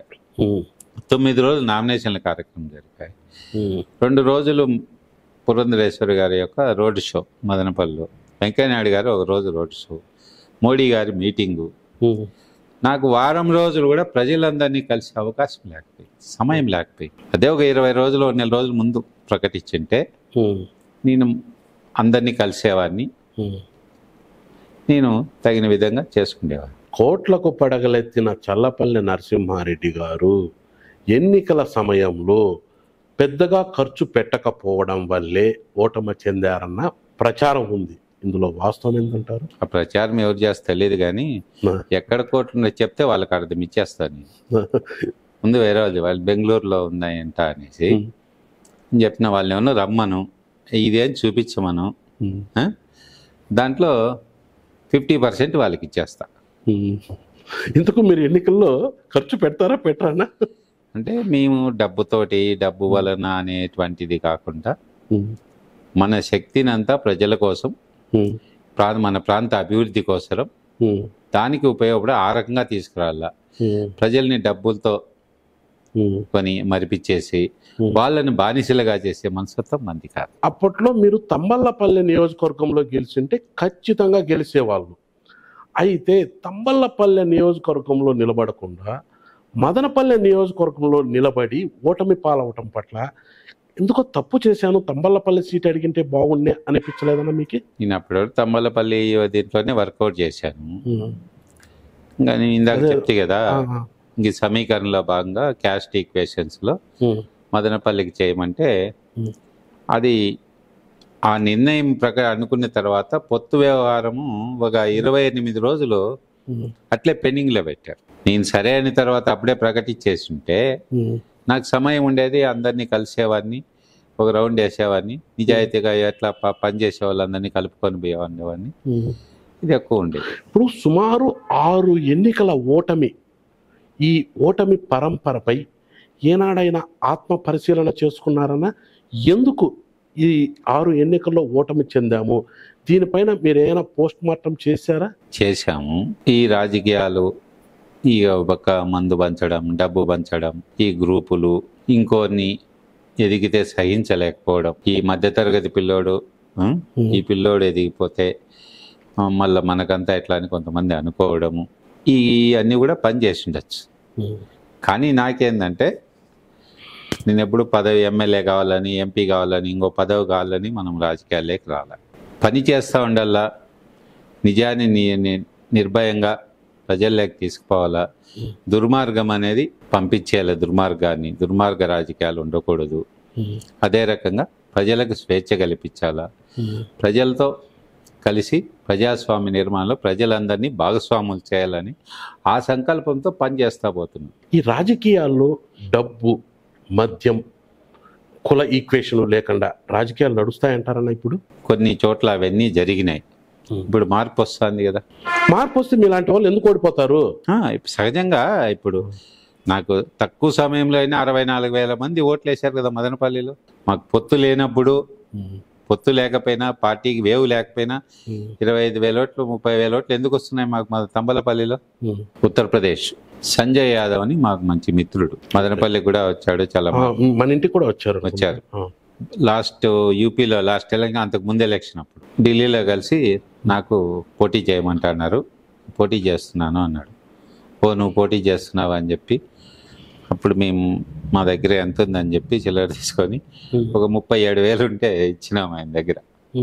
9 రోజులు నామినేషన్ల కార్యక్రమం జరిపాయి. 2 రోజులు పురంధరేశ్వరి గారి యొక్క రోడ్ షో మదనపల్లిలో, వెంకయ్యనాయుడు గారు ఒక రోజు రోడ్ షో, మోడీ గారి మీటింగు. నాకు వారం రోజులు కూడా ప్రజలందరినీ కలిసే అవకాశం లేకపోయింది, సమయం లేకపోయింది. అదే ఒక 20 రోజులు, నెల రోజుల ముందు ప్రకటించింటే నేను అందరినీ కలిసేవాడిని, నేను తగిన విధంగా చేసుకునేవాడిని. కోట్లకు పడగలెత్తిన చల్లపల్లి నరసింహారెడ్డి గారు ఎన్నికల సమయంలో పెద్దగా ఖర్చు పెట్టకపోవడం వల్లే ఓటమి చెందారన్న ప్రచారం ఉంది. ఇందులో వాస్తవం ఏంటంటారు? ఆ ప్రచారం ఎవరు చేస్తే తెలియదు కానీ ఎక్కడ కోట్లు చెప్తే వాళ్ళకి అర్థం ఇచ్చేస్తాను. ముందు వేరే వాళ్ళు బెంగళూరులో ఉన్నాయంట అనేసి చెప్పిన వాళ్ళు ఏమన్నా రమ్మను, ఇదేం చూపించమను, దాంట్లో 50% వాళ్ళకి ఇచ్చేస్తా. ఇంతకు మీరు ఎన్నికల్లో ఖర్చు పెడతారా పెట్టరానా? అంటే మేము డబ్బు వలన అనేటువంటిది కాకుండా మన శక్తిని అంతా ప్రజల కోసం, మన ప్రాంత అభివృద్ధి కోసం దానికి ఉపయోగపడే ఆ రకంగా తీసుకురావాలా. ప్రజల్ని డబ్బులతో కొని మరిపించేసి వాళ్ళని బానిసలుగా చేసే మనస్తత్వం మంది కాదు. అప్పట్లో మీరు తంబలపల్లి నియోజకవర్గంలో గెలిచింటే ఖచ్చితంగా గెలిచేవాళ్ళు. అయితే తంబలపల్లి నియోజకవర్గంలో నిలబడకుండా మదనపల్లి నియోజకవర్గంలో నిలబడి ఓటమి పాలవటం పట్ల ఎందుకో తప్పు చేశాను, తంబలపల్లి సీట్ అడిగింటే బాగుండే అనిపించలేదన్నా మీకు? నేను అప్పటివరకు తంబలపల్లి దీంట్లోనే వర్కౌట్ చేశాను. ఇంకా నేను ఇందాక చెప్తే కదా, ఇంక సమీకరణలో భాగంగా క్యాస్ట్ ఈక్వేషన్స్లో మదనపల్లికి చేయమంటే అది ఆ నిర్ణయం ప్రకారం అనుకున్న తర్వాత పొత్తు వ్యవహారము ఒక 28 రోజులు అట్లే పెండింగ్లో పెట్టారు. నేను సరే అయిన తర్వాత అప్పుడే ప్రకటించేసి ఉంటే నాకు సమయం ఉండేది, అందరినీ కలిసేవాడిని, ఒక రౌండ్ వేసేవాడిని, నిజాయితీగా ఎట్లా పనిచేసే వాళ్ళందరినీ కలుపుకొని పోయేవాడిని. ఇది ఎక్కువ ఉండేది. ఇప్పుడు సుమారు 6 ఎన్నికల ఓటమి, ఈ ఓటమి పరంపరపై ఏనాడైనా ఆత్మ పరిశీలన చేసుకున్నారన్నా? ఎందుకు ఈ 6 ఎన్నికల్లో ఓటమి చెందాము, దీనిపైన మీరు ఏమైనా పోస్ట్ మార్టం చేశారా? చేశాము. ఈ రాజకీయాలు, ఈ ఒక మందు పంచడం, డబ్బు పంచడం, ఈ గ్రూపులు, ఇంకోరిని ఎదిగితే సహించలేకపోవడం, ఈ మధ్యతరగతి పిల్లోడు ఈ పిల్లోడు ఎదిగిపోతే మళ్ళీ మనకంతా ఎట్లా అని కొంతమంది అనుకోవడము, ఈ అన్నీ కూడా పని చేసి ఉండొచ్చు. కానీ నాకేందంటే నేను ఎప్పుడు పదవి ఎమ్మెల్యే కావాలని, ఎంపీ కావాలని, ఇంకో పదవి కావాలని మనం రాజకీయాల్లోకి రాలే. పని చేస్తూ ఉండాలా, నిజాన్ని నిర్భయంగా ప్రజల్లోకి తీసుకుపోవాలా. దుర్మార్గం అనేది పంపించేయాలి, దుర్మార్గ రాజకీయాలు ఉండకూడదు. అదే రకంగా ప్రజలకు స్వేచ్ఛ కల్పించాలా, ప్రజలతో కలిసి ప్రజాస్వామ్య నిర్మాణంలో ప్రజలందరినీ భాగస్వాములు చేయాలని ఆ సంకల్పంతో పనిచేస్తా పోతున్నాం. ఈ రాజకీయాల్లో డబ్బు, మద్యం, కుల ఈక్వేషన్ లేకుండా రాజకీయాలు నడుస్తాయంటారన్న? ఇప్పుడు కొన్ని చోట్ల అవన్నీ జరిగినాయి. ఇప్పుడు మార్పు వస్తుంది కదా. మార్పు వస్తే మీలాంటి వాళ్ళు ఎందుకు ఓడిపోతారు? సహజంగా ఇప్పుడు నాకు తక్కువ సమయంలో అయినా 64,000 మంది ఓట్లు వేశారు కదా మదనపల్లిలో. మాకు పొత్తు లేనప్పుడు, పొత్తు లేకపోయినా, పార్టీకి వేవు లేకపోయినా 25,000 ఓట్లు, 30,000 ఓట్లు ఎందుకు వస్తున్నాయి మాకు తంబలపల్లిలో? ఉత్తరప్రదేశ్ సంజయ్ యాదవ్ అని మాకు మంచి మిత్రుడు, మదనపల్లికి కూడా వచ్చాడు. చాలా మన ఇంటికి కూడా వచ్చారు. లాస్ట్ యూపీలో, లాస్ట్ తెలంగాణ అంతకు ముందు ఎలక్షన్ అప్పుడు ఢిల్లీలో కలిసి నాకు పోటీ చేయమంటున్నారు. పోటీ చేస్తున్నాను అన్నాడు. నువ్వు పోటీ చేస్తున్నావు అని చెప్పి అప్పుడు మా దగ్గర ఎంత ఉందని చెప్పి చిల్లర తీసుకొని ఒక 37,000 ఉంటే ఇచ్చినాము ఆయన దగ్గర.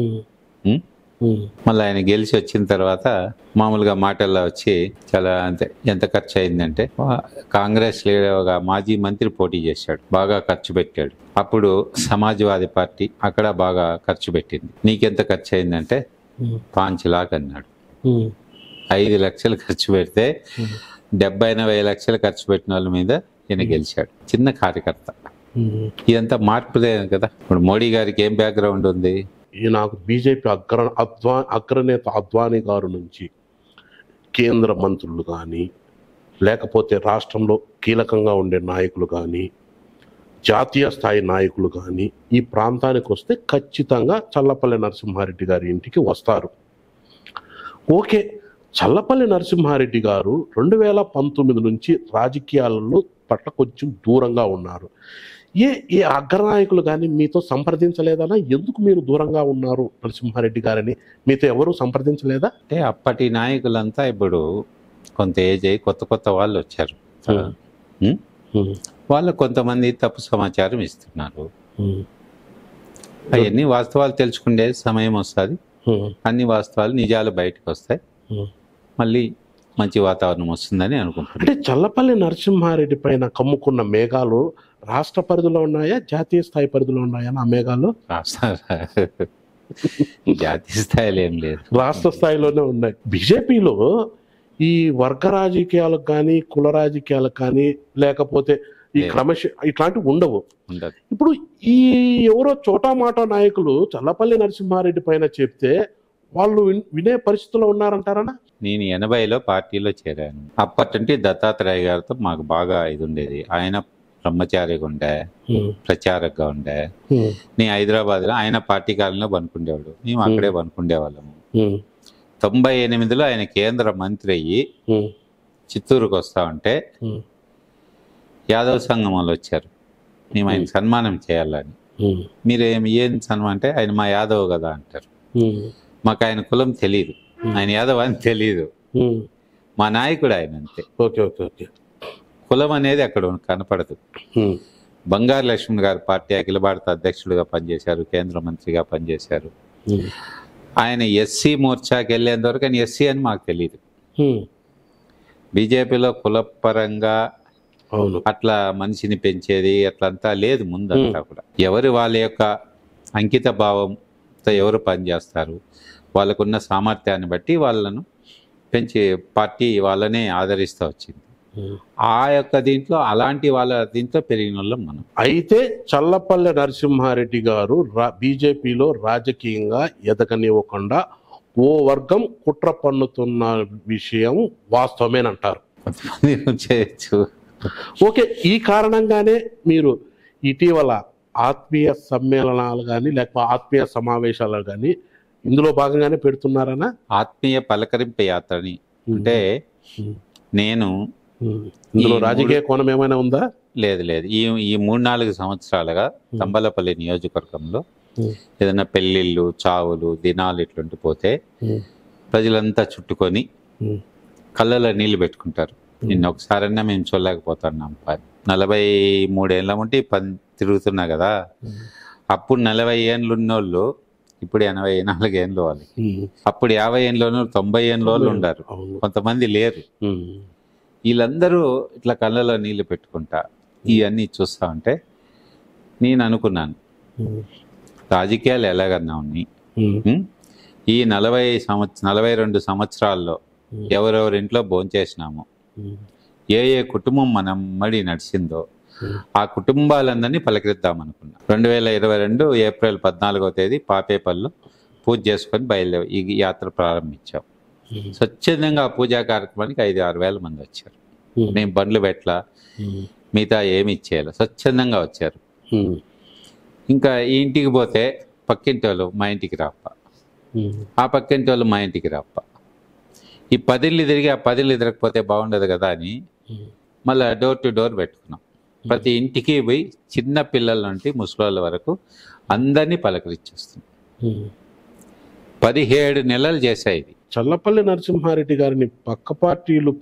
మళ్ళీ ఆయన గెలిచి వచ్చిన తర్వాత మామూలుగా మాటల్లో వచ్చి చాలా అంతే, ఎంత ఖర్చు అయిందంటే కాంగ్రెస్ లీడర్గా మాజీ మంత్రి పోటీ చేశాడు, బాగా ఖర్చు పెట్టాడు. అప్పుడు సమాజ్వాదీ పార్టీ అక్కడ బాగా ఖర్చు పెట్టింది. నీకెంత ఖర్చు అయిందంటే 5 లాఖ్ అన్నాడు. 5 లక్షలు ఖర్చు పెడితే 70-80 లక్షలు ఖర్చు పెట్టిన వాళ్ళ మీద ఈయన గెలిచాడు. చిన్న కార్యకర్త. ఇదంతా మార్పుదే కదా. ఇప్పుడు మోడీ గారికి ఏం బ్యాక్గ్రౌండ్ ఉంది? నాకు బీజేపీ అగ్రనేత అద్వానీ గారు నుంచి కేంద్ర మంత్రులు కానీ, లేకపోతే రాష్ట్రంలో కీలకంగా ఉండే నాయకులు కానీ, జాతీయ స్థాయి నాయకులు కానీ ఈ ప్రాంతానికి వస్తే ఖచ్చితంగా చల్లపల్లి నరసింహారెడ్డి గారి ఇంటికి వస్తారు. ఓకే, చల్లపల్లి నరసింహారెడ్డి గారు 2019 నుంచి రాజకీయాలలో పట్ల కొంచెం దూరంగా ఉన్నారు. ఏ అగ్రనాయకులు కానీ మీతో సంప్రదించలేదనా? ఎందుకు మీరు దూరంగా ఉన్నారు నరసింహారెడ్డి గారని మీతో ఎవరు సంప్రదించలేదా? అంటే అప్పటి నాయకులంతా ఇప్పుడు కొంత ఏజ్ అయ్యి కొత్త వాళ్ళు వచ్చారు. వాళ్ళు కొంతమంది తప్పు సమాచారం ఇస్తున్నారు. అవన్నీ వాస్తవాలు తెలుసుకునే సమయం వస్తుంది. అన్ని వాస్తవాలు, నిజాలు బయటకు వస్తాయి. మళ్ళీ మంచి వాతావరణం వస్తుందని అనుకుంటున్నాను. అంటే చల్లపల్లి నరసింహారెడ్డి పైన కమ్ముకున్న మేఘాలు రాష్ట్ర పరిధిలో ఉన్నాయా, జాతీయ స్థాయి పరిధిలో ఉన్నాయా? ఆ మేఘాలు జాతీయ స్థాయిలో ఏం లేదు, రాష్ట్ర స్థాయిలోనే ఉన్నాయి. బీజేపీలో ఈ వర్గ రాజకీయాలకు కానీ, కుల రాజకీయాలకు కానీ, లేకపోతే ఈ ఇట్లాంటివి ఉండవు. ఇప్పుడు ఈ ఎవరో చోటామాటా నాయకులు చల్లపల్లి నరసింహారెడ్డి పైన చెప్తే వాళ్ళు వినే పరిస్థితుల్లో ఉన్నారంటారనా? నేను 80లో పార్టీలో చేరాను. అప్పటి దత్తాత్రేయ గారితో మాకు బాగా ఇది ఉండేది. ఆయన బ్రహ్మచారిగా ఉండే, ప్రచారకగా ఉండే. నేను హైదరాబాద్లో ఆయన పార్టీ కాలంలో పనుకుండేవాడు, మేము అక్కడే పనుకుండేవాళ్ళము. 98లో ఆయన కేంద్ర మంత్రి అయ్యి చిత్తూరుకు వస్తా ఉంటే యాదవ్ సంఘం వాళ్ళు వచ్చారు. మేము ఆయన సన్మానం చేయాలని. మీరు ఏం సన్మానం అంటే ఆయన మా యాదవ్ కదా అంటారు. మాకు ఆయన కులం తెలీదు, ఆయన యాదవ్ అని తెలీదు. మా నాయకుడు ఆయన, అంతే. కులం అనేది అక్కడ కనపడదు. బంగారు లక్ష్మణ్ గారు పార్టీ అఖిల భారత అధ్యక్షుడిగా పనిచేశారు, కేంద్ర మంత్రిగా పనిచేశారు. ఆయన ఎస్సీ మోర్చాకి వెళ్ళేంత వరకు ఆయన ఎస్సీ అని మాకు తెలియదు. బీజేపీలో కులపరంగా అట్లా మనిషిని పెంచేది అట్లంతా లేదు ముందంతా కూడా. ఎవరు వాళ్ళ యొక్క అంకిత భావంతో ఎవరు పనిచేస్తారు, వాళ్ళకున్న సామర్థ్యాన్ని బట్టి వాళ్ళను పెంచి పార్టీ వాళ్ళనే ఆదరిస్తూ వచ్చింది. ఆ యొక్క దీంట్లో అలాంటి వాళ్ళ దీంట్లో పెరిగిన వాళ్ళం మనం. అయితే చల్లపల్లి నరసింహారెడ్డి గారు బీజేపీలో రాజకీయంగా ఎదగనివ్వకుండా ఓ వర్గం కుట్ర పన్నుతున్న విషయం వాస్తవమేనంటారు. చేయొచ్చు. ఓకే, ఈ కారణంగానే మీరు ఇటీవల ఆత్మీయ సమ్మేళనాలు కానీ లేకపోతే ఆత్మీయ సమావేశాలు కానీ ఇందులో భాగంగానే పెడుతున్నారనా? ఆత్మీయ పలకరింపు యాత్రని అంటే నేను ఇందులో రాజకీయ కోణం ఏమైనా ఉందా? లేదు. ఈ 3-4 సంవత్సరాలుగా తంబలపల్లి నియోజకవర్గంలో ఏదైనా పెళ్ళిళ్ళు, చావులు, దినాలు ఇట్లాంటి పోతే ప్రజలంతా చుట్టుకొని కళ్ళలో నీళ్లు పెట్టుకుంటారు. నిన్న ఒకసారన్నా మేము చూడలేకపోతున్నాం. 43 ఏళ్ళ ఉంటే తిరుగుతున్నా కదా. అప్పుడు 40 ఏళ్ళు ఉన్నోళ్ళు ఇప్పుడు 84 ఏళ్ళు వాళ్ళకి. అప్పుడు 50 ఏళ్ళలోనూ 90 ఏళ్ళు ఉండారు, కొంతమంది లేరు. వీళ్ళందరూ ఇట్లా కళ్ళలో నీళ్లు పెట్టుకుంటా ఇవన్నీ చూస్తా ఉంటే నేను అనుకున్నాను, రాజకీయాలు ఎలాగన్నా ఉన్నాయి, ఈ 42 సంవత్సరాల్లో ఎవరెవరి ఇంట్లో భోంచేసినాము, ఏ కుటుంబం మనం మడి నడిచిందో ఆ కుటుంబాలందరినీ పలకరిద్దాం అనుకున్నా. 2022 ఏప్రిల్ 14వ తేదీ పాపేపల్లిలో పూజ చేసుకొని బయలుదేరి ఈ యాత్ర ప్రారంభించాం. స్వచ్ఛందంగా ఆ పూజా కార్యక్రమానికి 5-6 వేల మంది వచ్చారు. నేను బండ్లు పెట్టలా, మిగతా ఏమి ఇచ్చేయాలి, స్వచ్ఛందంగా వచ్చారు. ఇంకా ఈ ఇంటికి పోతే పక్కింటి వాళ్ళు మా ఇంటికి రాప్ప, ఆ పక్కింటి వాళ్ళు మా ఇంటికి రాప్ప, ఈ 10 ఇళ్ళు తిరిగి ఆ 10 ఇళ్ళు తిరగకపోతే బాగుండదు కదా అని మళ్ళీ డోర్ టు డోర్ పెట్టుకున్నాం. ప్రతి ఇంటికి పోయి చిన్న పిల్లల నుండి ముసలోళ్ళ వరకు అందరినీ పలకరించేస్తుంది. 17 నెలలు చేశాయి ఇది. చల్లపల్లి నరసింహారెడ్డి గారిని పక్క పార్టీలు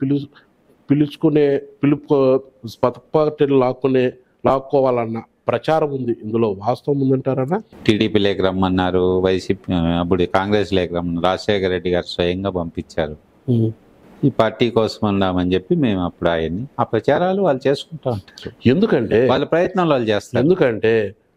పక్క పార్టీలు లాక్కోవాలన్న ప్రచారం ఉంది. ఇందులో వాస్తవం ఉందంటారా? టీడీపీ లేక రమ్మన్నారు, వైసీపీ అప్పుడు కాంగ్రెస్ లేక రమ్మన్నారు, రాజశేఖర రెడ్డి గారు స్వయంగా పంపించారు. ఈ పార్టీ కోసం ఉన్నామని చెప్పి మేము అప్పుడు ఆయన్ని ఆ ప్రచారాలు వాళ్ళు చేసుకుంటా ఉంటారు. ఎందుకంటే వాళ్ళ ప్రయత్నాలు వాళ్ళు చేస్తారు. ఎందుకంటే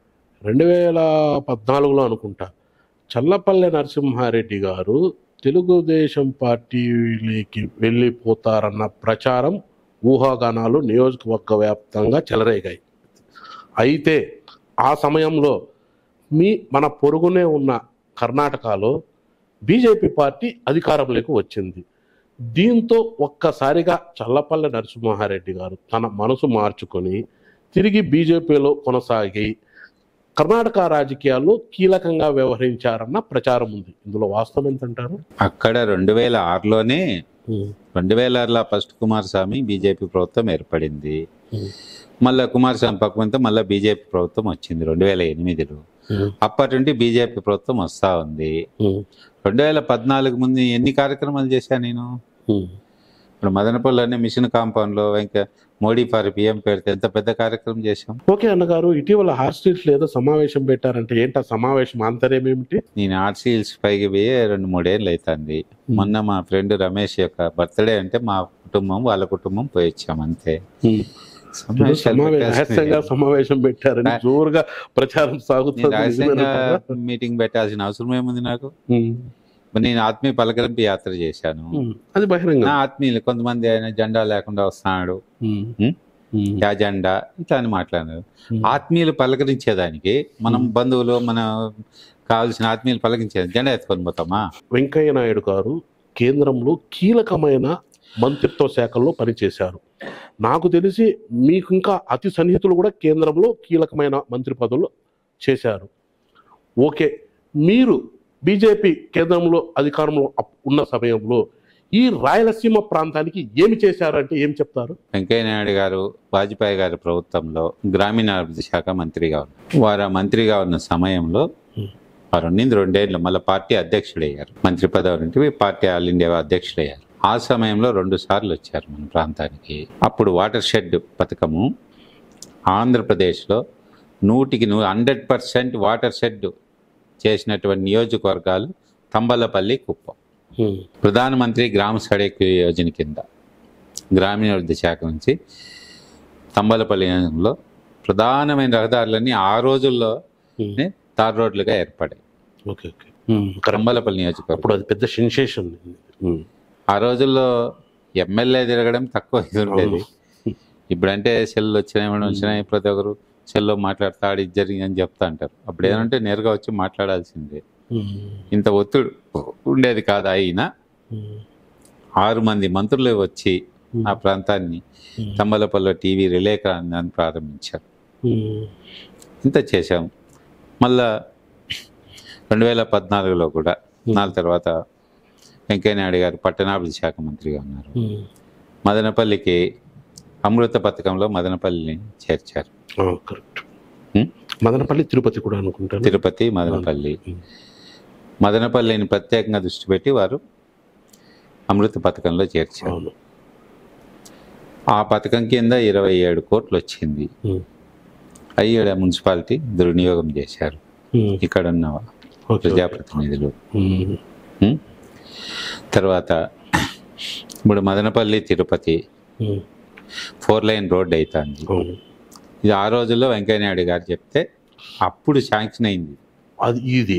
2014లో అనుకుంటా చల్లపల్లి నరసింహారెడ్డి గారు తెలుగుదేశం పార్టీలోకి వెళ్ళిపోతారన్న ప్రచారం, ఊహాగానాలు నియోజకవర్గ వ్యాప్తంగా చెలరేగాయి. అయితే ఆ సమయంలో మన పొరుగునే ఉన్న కర్ణాటకలో బీజేపీ పార్టీ అధికారంలోకి వచ్చింది. దీంతో ఒక్కసారిగా చల్లపల్లి నరసింహారెడ్డి గారు తన మనసు మార్చుకొని తిరిగి బీజేపీలో కొనసాగి కర్ణాటక రాజకీయాల్లో కీలకంగా వ్యవహరించారన్న ప్రచారం ఉంది. ఇందులో వాస్తవం ఎంతంటారు? అక్కడ 2006లోనే 2006లో ఫస్ట్ కుమారస్వామి బీజేపీ ప్రభుత్వం ఏర్పడింది. మళ్ళా కుమారస్వామి పక్కమంతా మళ్ళీ బీజేపీ ప్రభుత్వం వచ్చింది 2008లో. అప్పటి నుండి బీజేపీ ప్రభుత్వం వస్తా ఉంది. 2014 ముందు ఎన్ని కార్యక్రమాలు చేశా నేను. ఇప్పుడు మదనపల్లిలోనే మిషన్ కాంపౌండ్లో మోడీ ఫర్ పిఎం పెడితే ఎంత పెద్ద కార్యక్రమం చేశాం. ఓకే అన్నగారు, ఇటీవల హార్స్టీల్స్ ఏదో సమావేశం పెట్టారంటే ఏంటి ఆ సమావేశం ఆంతర్యం ఏమిటి? నేను హార్స్టీల్స్ పైకి పోయి 2-3 ఏళ్ళు అవుతుంది. మొన్న మా ఫ్రెండ్ రమేష్ యొక్క బర్త్డే అంటే మా కుటుంబం వాళ్ళ కుటుంబం పోయి వచ్చాం అంతే. సమావేశం పెట్టారని జోరుగా ప్రచారం సాగుతుంది. మీటింగ్ పెట్టాల్సిన అవసరం ఏముంది నాకు? నేను ఆత్మీయ పలకరింపు యాత్ర చేశాను. అది బహిరంగ. నా ఆత్మీయులు కొంతమంది ఆయన జెండా లేకుండా వస్తున్నాడు, యా జెండా ఇట్లా అని మాట్లాడారు. ఆత్మీయులు పలకరించేదానికి మనం బంధువులు మన కావాల్సిన ఆత్మీయులు పలకరించేది జెండా ఎత్తుకొని పోతామా? వెంకయ్య నాయుడు గారు కేంద్రంలో కీలకమైన మంత్రిత్వ శాఖల్లో పనిచేశారు. నాకు తెలిసి మీకు ఇంకా అతి సన్నిహితులు కూడా కేంద్రంలో కీలకమైన మంత్రి పదవులు చేశారు. ఓకే, మీరు బీజేపీ కేంద్రంలో అధికారంలో ఉన్న సమయంలో ఈ రాయలసీమ ప్రాంతానికి ఏమి చేశారంటే ఏం చెప్తారు? వెంకయ్య నాయుడు గారు వాజ్పేయి గారి ప్రభుత్వంలో గ్రామీణాభివృద్ధి శాఖ మంత్రిగా ఉన్నారు. వారు మంత్రిగా ఉన్న సమయంలో వారు 2 ఏళ్ళు మళ్ళీ పార్టీ అధ్యక్షుడయ్యారు. మంత్రి పదవి నుండి పార్టీ ఆల్ ఇండియా అధ్యక్షుడయ్యారు. ఆ సమయంలో 2 సార్లు వచ్చారు మన ప్రాంతానికి. అప్పుడు వాటర్ షెడ్ పథకము ఆంధ్రప్రదేశ్లో 100% వాటర్ షెడ్ చేసినటువంటి నియోజకవర్గాలు తంబలపల్లి, కుప్పం. ప్రధానమంత్రి గ్రామ సడక్ యోజన కింద గ్రామీణాభివృద్ధి శాఖ నుంచి తంబలపల్లిలో ప్రధానమైన రహదారులన్నీ ఆ రోజుల్లో తార్ రోడ్లుగా ఏర్పడాయి. తంబలపల్లి నియోజకవర్గం అది పెద్ద సెన్సేషన్. ఆ రోజుల్లో ఎమ్మెల్యే తిరగడం తక్కువ ఇది ఉండేది. ఇప్పుడంటే సెల్లు వచ్చినాయి, ప్రతి ఒక్కరు సెల్లో మాట్లాడతాడు, ఇది జరిగిందని చెప్తా అంటారు. అప్పుడు ఏదంటే నేరుగా వచ్చి మాట్లాడాల్సిందే. ఇంత ఒత్తిడి ఉండేది కాదు. అయినా 6 మంది మంత్రులు వచ్చి ఆ ప్రాంతాన్ని తంబలపల్లిలో టీవీ రిలే అని ప్రారంభించారు. ఇంత చేశాం. మళ్ళా 2014లో కూడా 4 తర్వాత వెంకయ్య నాయుడు గారు పట్టణాభివృద్ధి శాఖ మంత్రిగా ఉన్నారు. మదనపల్లికి అమృత పథకంలో మదనపల్లిని చేర్చారు. మదనపల్లి తిరుపతి కూడా అనుకుంటాను. తిరుపతి, మదనపల్లి. మదనపల్లిని ప్రత్యేకంగా దృష్టి పెట్టి వారు అమృత పథకంలో చేర్చారు. అవును. ఆ పథకం కింద 27 కోట్లు వచ్చింది. అయ్యేడ మున్సిపాలిటీ దుర్వినియోగం చేశారు ఇక్కడ ఉన్న ప్రజాప్రతినిధులు. తర్వాత ఇప్పుడు మదనపల్లి తిరుపతి 4 లైన్ రోడ్డు అవుతుంది. ఇది ఆ రోజుల్లో వెంకయ్యనాయుడు గారు చెప్తే అప్పుడు శాంక్షన్ అయింది. అది ఇది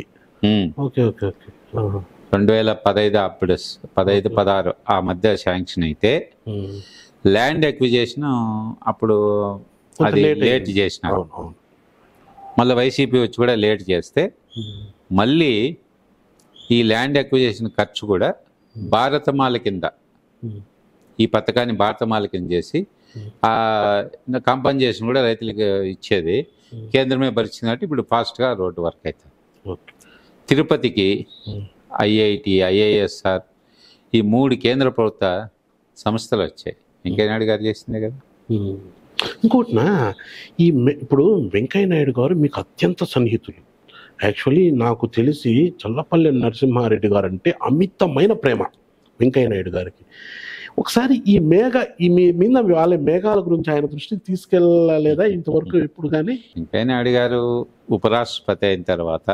2015 అప్పుడు 15-16 ఆ మధ్య శాంక్షన్ అయితే ల్యాండ్ ఎక్విజేషన్ అప్పుడు అది లేట్ చేసినారు. మళ్ళీ వైసీపీ వచ్చి కూడా లేట్ చేస్తే మళ్ళీ ఈ ల్యాండ్ ఎక్విజేషన్ ఖర్చు కూడా భారతమాల కింద ఈ పథకాన్ని భారతమాల కింద చేసి కాంపన్సేషన్ కూడా రైతులకు ఇచ్చేది కేంద్రమే భరించింది కాబట్టి ఇప్పుడు ఫాస్ట్గా రోడ్డు వర్క్ అవుతుంది. తిరుపతికి ఐఐటి, ఐఐఎస్ఆర్ ఈ 3 కేంద్ర ప్రభుత్వ సంస్థలు వచ్చాయి. వెంకయ్యనాయుడు గారు చేసిందే కదా. ఇంకోటినా ఇప్పుడు వెంకయ్యనాయుడు గారు మీకు అత్యంత సన్నిహితులు. యాక్చువల్లీ నాకు తెలిసి చల్లపల్లి నరసింహారెడ్డి గారు అంటే అమితమైన ప్రేమ వెంకయ్యనాయుడు గారికి. ఒకసారి ఈ మీ మీద వాళ్ళ మేఘాల గురించి ఆయన దృష్టికి తీసుకెళ్ళలేదా ఇంతవరకు ఎప్పుడు? కానీ వెంకయ్యనాయుడు గారు ఉపరాష్ట్రపతి అయిన తర్వాత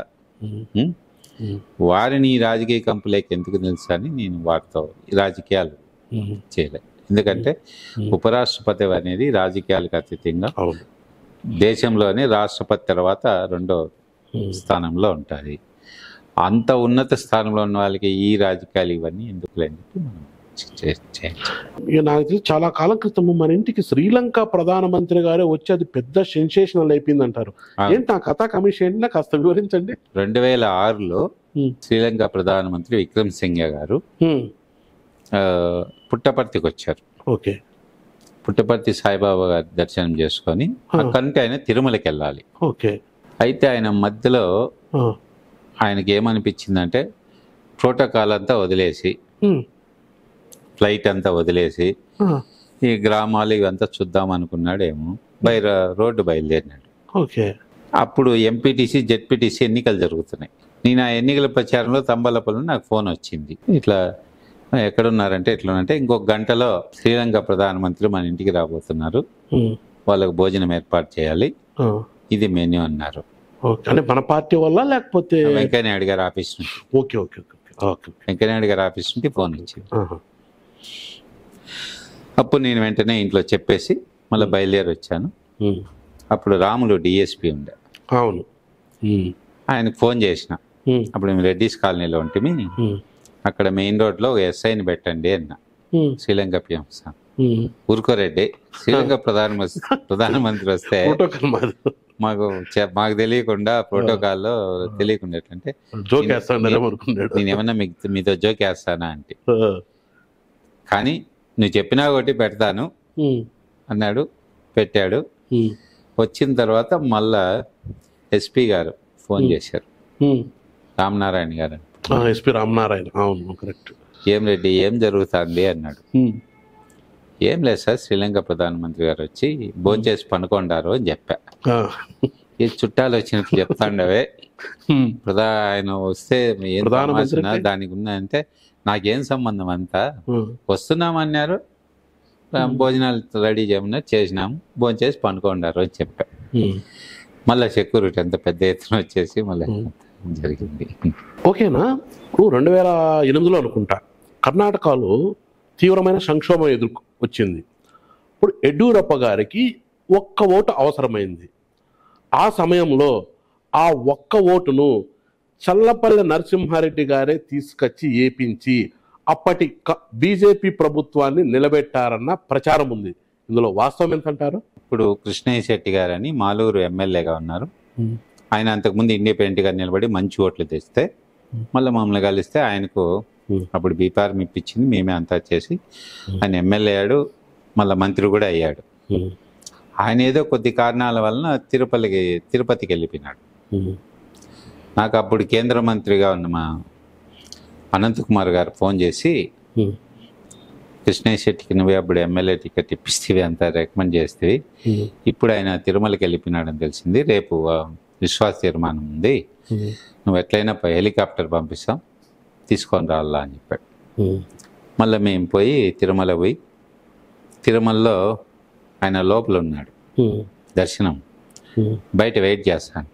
వారిని రాజకీయ కంపులేకి ఎందుకు తెలుసు అని నేను వారితో రాజకీయాలు చేయలేదు. ఎందుకంటే ఉపరాష్ట్రపతి అనేది రాజకీయాలకు అతీతంగా దేశంలోనే రాష్ట్రపతి తర్వాత 2వ స్థానంలో ఉంటుంది. అంత ఉన్నత స్థానంలో ఉన్న వాళ్ళకి ఈ రాజకీయాలు ఇవన్నీ ఎందుకు లేని మనం నాకు తెలిసి చాలా కాలం క్రితం మన ఇంటికి శ్రీలంక ప్రధానమంత్రి గారే వచ్చి అది పెద్ద సెన్సేషనల్ అయిపోయింది అంటారు. ఏంటి ఆ కథా కమిషన్ కాస్త వివరించండి. 2006లో శ్రీలంక ప్రధానమంత్రి విక్రమ్ సింఘే గారు పుట్టపర్తికి వచ్చారు. ఓకే. పుట్టపర్తి సాయిబాబా గారి దర్శనం చేసుకొని అక్కడి ఆయన తిరుమలకి వెళ్ళాలి. ఓకే. అయితే ఆయన మధ్యలో ఆయనకి ఏమనిపించిందంటే ప్రోటోకాల్ అంతా వదిలేసి ఫ్లైట్ అంతా వదిలేసి ఈ గ్రామాలు ఇవంతా చూద్దాం అనుకున్నాడేమో రోడ్డు బయలుదేరినాడు. ఓకే. అప్పుడు ఎంపీటీసీ, జెడ్పీటీసీ ఎన్నికలు జరుగుతున్నాయి. నేను ఆ ఎన్నికల ప్రచారంలో తంబలపల్లి నాకు ఫోన్ వచ్చింది. ఇట్లా ఎక్కడున్నారంటే ఎట్లున్నంటే ఇంకొక గంటలో శ్రీలంక ప్రధానమంత్రి మన ఇంటికి రాబోతున్నారు, వాళ్ళకు భోజనం ఏర్పాటు చేయాలి, ఇది మెన్యూ అన్నారు. మన పార్టీ వల్ల లేకపోతే వెంకయ్యనాయుడు గారి ఆఫీస్ నుంచి. Okay okay okay. వెంకయ్యనాయుడు గారి ఆఫీస్ నుంచి ఫోన్ వచ్చింది. అప్పుడు నేను వెంటనే ఇంట్లో చెప్పేసి మళ్ళీ బయలుదేరి వచ్చాను. అప్పుడు రాములు డిఎస్పీ ఉండే. అవును. ఆయనకు ఫోన్ చేసిన. అప్పుడు మేము రెడ్డిస్ కాలనీలో ఉంటే అక్కడ మెయిన్ రోడ్లో ఒక ఎస్ఐని పెట్టండి అన్న. శ్రీలంక పిఎం ఊరుకోరెడ్డి, శ్రీలంక ప్రధానమంత్రి వస్తే మాకు తెలియకుండా ప్రోటోకాల్లో తెలియకుండా ఎట్లంటే నేనేమన్నా మీతో జోక్ వేస్తానా అంటే, కానీ నువ్వు చెప్పినా ఒకటి పెడతాను అన్నాడు. పెట్టాడు. వచ్చిన తర్వాత మళ్ళా ఎస్పీ గారు ఫోన్ చేశారు, రామనారాయణ గారు. ఎస్పీ రామనారాయణ. అవును, కరెక్ట్. ఏం రెడ్డి ఏం జరుగుతుంది అన్నాడు. ఏం లేదు సార్, శ్రీలంక ప్రధానమంత్రి గారు వచ్చి భోంచేసి పనుకొండారు అని చెప్పా. ఈ చుట్టాలు వచ్చినట్టు చెప్తాండవే, ఆయన వస్తే ఏం దానికి ఉన్నాయంటే నాకేం సంబంధం అంతా, వస్తున్నామన్నారు, భోజనాలు రెడీ చేయమన్నారు, చేసినాము, భోంచేసి పనుకొండారు అని చెప్పా. మళ్ళీ సెక్యూరిటీ అంత పెద్ద ఎత్తున వచ్చేసి మళ్ళీ జరిగింది. ఓకేనా. ఇప్పుడు 2008లో అనుకుంటా కర్ణాటకలో తీవ్రమైన సంక్షోభం వచ్చింది. ఇప్పుడు యడ్యూరప్ప గారికి 1 ఓటు అవసరమైంది. ఆ సమయంలో ఆ 1 ఓటును చల్లపల్లి నరసింహారెడ్డి గారే తీసుకొచ్చి ఏపించి అప్పటి బీజేపీ ప్రభుత్వాన్ని నిలబెట్టారన్న ప్రచారం ఉంది. ఇందులో వాస్తవం ఎంతంటారు? ఇప్పుడు కృష్ణయ్య శెట్టి గారని మాలూరు ఎమ్మెల్యేగా ఉన్నారు. ఆయన అంతకుముందు ఇండిపెండెంట్గా నిలబడి మంచి ఓట్లు తెస్తే మళ్ళీ మమ్మల్ని కలిస్తే ఆయనకు అప్పుడు బీపారం ఇప్పించింది, మేమే అంతా చేసి ఆయన ఎమ్మెల్యే అయ్యాడు, మళ్ళీ మంత్రి కూడా అయ్యాడు. ఆయన ఏదో కొద్ది కారణాల వలన తిరుపతికి వెళ్ళిపోయినాడు. నాకు అప్పుడు కేంద్ర మంత్రిగా ఉన్న మా అనంతకుమార్ గారు ఫోన్ చేసి కృష్ణయ్య శెట్టికి నువ్వే అప్పుడు ఎమ్మెల్యే టికెట్ ఇప్పిస్తేవి అంతా రికమెండ్ చేస్తేవి. ఇప్పుడు ఆయన తిరుమలకి వెళ్ళిపోయినాడని తెలిసింది. రేపు విశ్వాస తీర్మానం ఉంది, నువ్వు ఎట్లయినా హెలికాప్టర్ పంపిస్తాం, తీసుకొని రావాలా అని చెప్పాడు. మళ్ళీ మేము పోయి తిరుమలలో ఆయన లోపల ఉన్నాడు, దర్శనం బయట వెయిట్ చేస్తా అంటే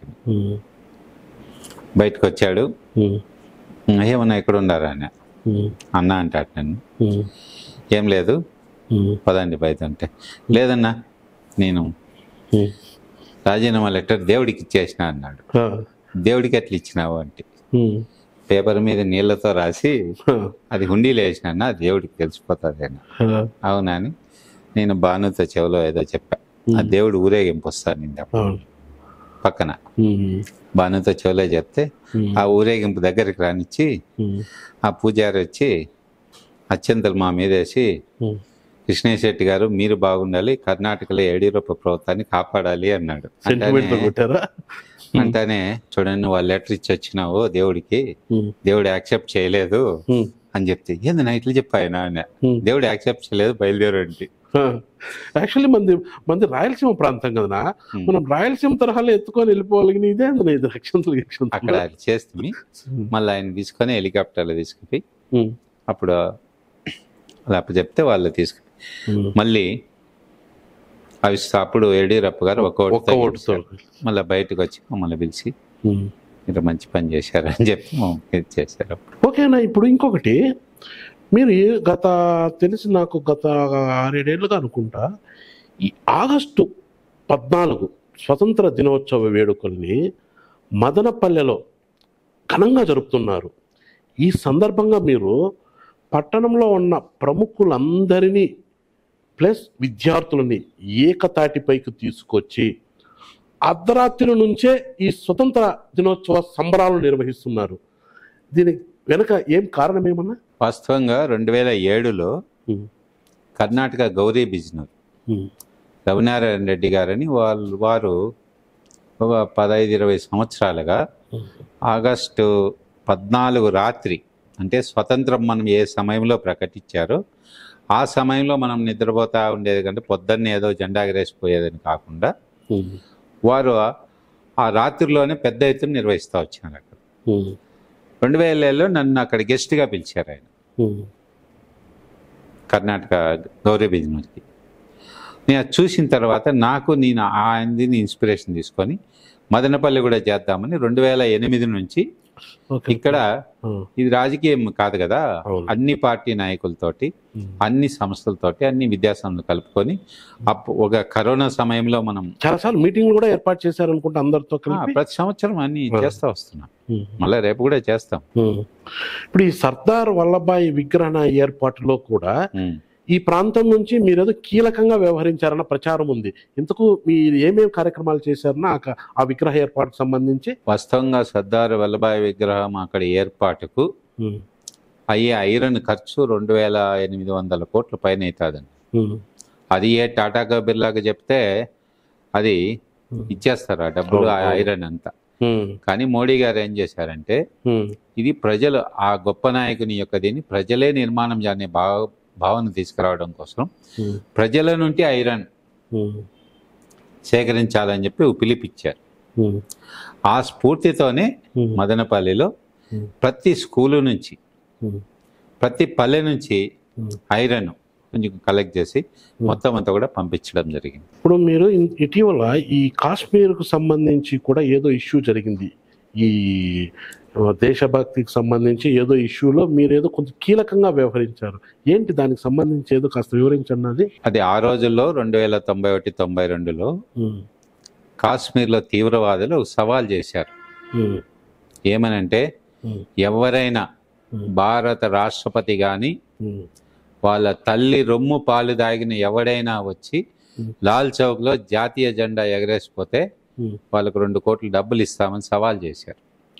బయటకు వచ్చాడు. ఏమన్నా ఎక్కడ ఉండారా అని అన్న అంటాడు. నన్ను ఏం లేదు పదండి బయట అంటే, లేదన్నా నేను రాజీనామా లెటర్ దేవుడికి ఇచ్చేసిన అన్నాడు. దేవుడికి ఎట్లా ఇచ్చినావు అంటే, పేపర్ మీద నీళ్లతో రాసి అది హుండీలో వేసినా దేవుడికి తెలిసిపోతుంది అని. అవునా అని నేను భానుతో చెవిలో ఏదో చెప్పా. ఆ దేవుడు ఊరేగింపు వస్తాను పక్కన భానుతో చెవిలో చెప్తే ఆ ఊరేగింపు దగ్గరికి రానిచ్చి ఆ పూజారి వచ్చి అత్యంతలు మా మీద వేసి, కృష్ణయ్య శెట్టి గారు మీరు బాగుండాలి, కర్ణాటకలో యడియూరప్ప ప్రభుత్వాన్ని కాపాడాలి అన్నాడు. అంటేనే చూడండి నువ్వు లెటర్ ఇచ్చి వచ్చినావు దేవుడికి, దేవుడు యాక్సెప్ట్ చేయలేదు అని చెప్తే, ఏంది నా ఇట్లా చెప్పాయన దేవుడు యాక్సెప్ట్ చేయలేదు బయలుదేరండి. యాక్చువల్లీ మంది రాయలసీమ ప్రాంతం కదా, మనం రాయలసీమ తరహాలో ఎత్తుకొని వెళ్ళిపోవాలి. ఇదే అక్కడ చేస్తే మళ్ళీ ఆయన తీసుకొని హెలికాప్టర్లో తీసుకుపోయి అప్పుడు అలా చెప్తే వాళ్ళు తీసుకుని మళ్ళీ అవి అప్పుడు యడియూరప్ప గారు ఒక్క ఓటుతో మళ్ళీ బయటకు వచ్చి మమ్మల్ని పిలిచి మీరు మంచి పని చేశారని చెప్పి చేశారు. ఓకేనా. ఇప్పుడు ఇంకొకటి, మీరు తెలిసి నాకు గత 6-7 ఏళ్ళుగా అనుకుంటా, ఈ ఆగస్టు 14 స్వతంత్ర దినోత్సవ వేడుకల్ని మదనపల్లెలో ఘనంగా జరుపుతున్నారు. ఈ సందర్భంగా మీరు పట్టణంలో ఉన్న ప్రముఖులందరినీ ప్లస్ విద్యార్థులని ఏకతాటిపైకి తీసుకొచ్చి అర్ధరాత్రి నుంచే ఈ స్వతంత్ర దినోత్సవ సంబరాలు నిర్వహిస్తున్నారు. దీనికి వెనుక ఏం కారణం ఏమన్నా? వాస్తవంగా 2007లో కర్ణాటక గౌరీ బిజినెస్ రవినారాయణ రెడ్డి గారని వారు ఒక 15-20 సంవత్సరాలుగా ఆగస్టు 14 రాత్రి, అంటే స్వతంత్రం మనం ఏ సమయంలో ప్రకటించారో ఆ సమయంలో మనం నిద్రపోతా ఉండేది కంటే పొద్దున్నే ఏదో జెండా ఎగరేసిపోయేదని కాకుండా వారు ఆ రాత్రిలోనే పెద్ద ఎత్తున నిర్వహిస్తూ వచ్చారు. అక్కడ 2007లో నన్ను అక్కడ గెస్ట్గా పిలిచారు ఆయన కర్ణాటక గౌరీ బిజినెస్కి. నేను అది చూసిన తర్వాత నేను ఆయనది ఇన్స్పిరేషన్ తీసుకొని మదనపల్లి కూడా చేద్దామని 2008 నుంచి ఇక్కడ, ఇది రాజకీయం కాదు కదా, అన్ని పార్టీ నాయకులతోటి అన్ని సంస్థలతోటి అన్ని విద్యాసంస్థలు కలుపుకొని ఒక కరోనా సమయంలో మనం చాలాసార్లు మీటింగ్లు కూడా ఏర్పాటు చేశారు అనుకుంటా అందరితో. ప్రతి సంవత్సరం అన్ని చేస్తూ వస్తున్నాం, మళ్ళీ రేపు కూడా చేస్తాం. ఇప్పుడు ఈ సర్దార్ వల్లభాయ్ విగ్రహణ ఏర్పాటులో కూడా ఈ ప్రాంతం నుంచి మీరేదో కీలకంగా వ్యవహరించారన్న ప్రచారం ఉంది. ఇంతకు మీరు ఏమేమి కార్యక్రమాలు చేశారన్నా ఆ విగ్రహ ఏర్పాటుకు సంబంధించి? వాస్తవంగా సర్దార్ వల్లభాయ్ విగ్రహం అక్కడ ఏర్పాటుకు అయ్యే ఐరన్ ఖర్చు 2800 కోట్ల పైన అవుతుందండి. అది ఏ టాటా బిర్లాగా చెప్తే అది ఇచ్చేస్తారు ఆ డబ్బులు, ఆ ఐరన్ అంతా. కానీ మోడీ గారు ఏం చేశారంటే, ఇది ప్రజలు ఆ గొప్ప నాయకుని యొక్క దీన్ని ప్రజలే నిర్మాణం చేయాలనే భావన తీసుకురావడం కోసం ప్రజల నుండి ఐరన్ సేకరించాలని చెప్పి పిలిపించారు. ఆ స్ఫూర్తితోనే మదనపల్లిలో ప్రతి స్కూలు నుంచి ప్రతి పల్లె నుంచి ఐరన్ కొంచెం కలెక్ట్ చేసి మొత్తం అంతా కూడా పంపించడం జరిగింది. ఇప్పుడు మీరు ఇటీవల ఈ కాశ్మీర్కు సంబంధించి కూడా ఏదో ఇష్యూ జరిగింది, ఈ దేశభక్తికి సంబంధించి ఏదో ఇష్యూలో మీరు ఏదో కొంచెం కీలకంగా వ్యవహరించారు. ఏంటి దానికి సంబంధించి ఏదో కాస్త వివరించండి. అది ఆ రోజుల్లో 2091-92లో కాశ్మీర్లో తీవ్రవాదులు సవాల్ చేశారు. ఏమనంటే, ఎవరైనా భారత రాష్ట్రపతి కానీ వాళ్ళ తల్లి రొమ్ము పాలు దాగిన ఎవడైనా వచ్చి లాల్ చౌక్లో జాతీయ జెండా ఎగరేసిపోతే వాళ్ళకు 2 కోట్ల డబ్బులు ఇస్తామని సవాల్ చేశారు.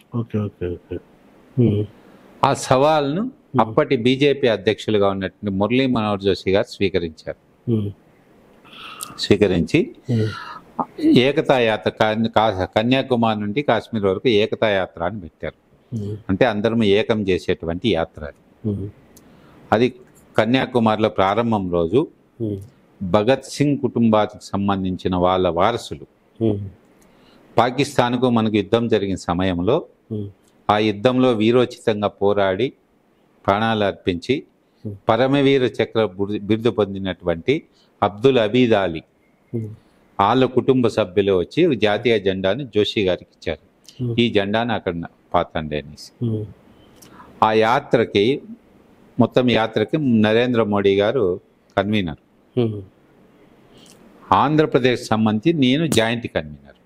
ఆ సవాల్ను అప్పటి బీజేపీ అధ్యక్షులుగా ఉన్నటువంటి మురళీ మనోహర్ జోషి గారు స్వీకరించి ఏకతా యాత్ర, కన్యాకుమారి నుండి కాశ్మీర్ వరకు ఏకతా యాత్ర అని పెట్టారు. అంటే అందరం ఏకం చేసేటువంటి యాత్ర అది కన్యాకుమారిలో ప్రారంభం రోజు భగత్ సింగ్ కుటుంబానికి సంబంధించిన వాళ్ళ వారసులు పాకిస్తాన్కు మనకు యుద్ధం జరిగిన సమయంలో ఆ యుద్ధంలో వీరోచితంగా పోరాడి ప్రాణాలు అర్పించి పరమవీర చక్ర బిరుదు పొందినటువంటి అబ్దుల్ అబీద్ అలీ వాళ్ళ కుటుంబ సభ్యులు వచ్చి జాతీయ జెండాను జోషి గారికి ఇచ్చారు. ఈ జెండాను అక్కడ పాతండి అనేసి. ఆ యాత్రకి మొత్తం యాత్రకి నరేంద్ర మోడీ గారు కన్వీనర్, ఆంధ్రప్రదేశ్ సంబంధించి నేను జాయింట్ కన్వీనర్.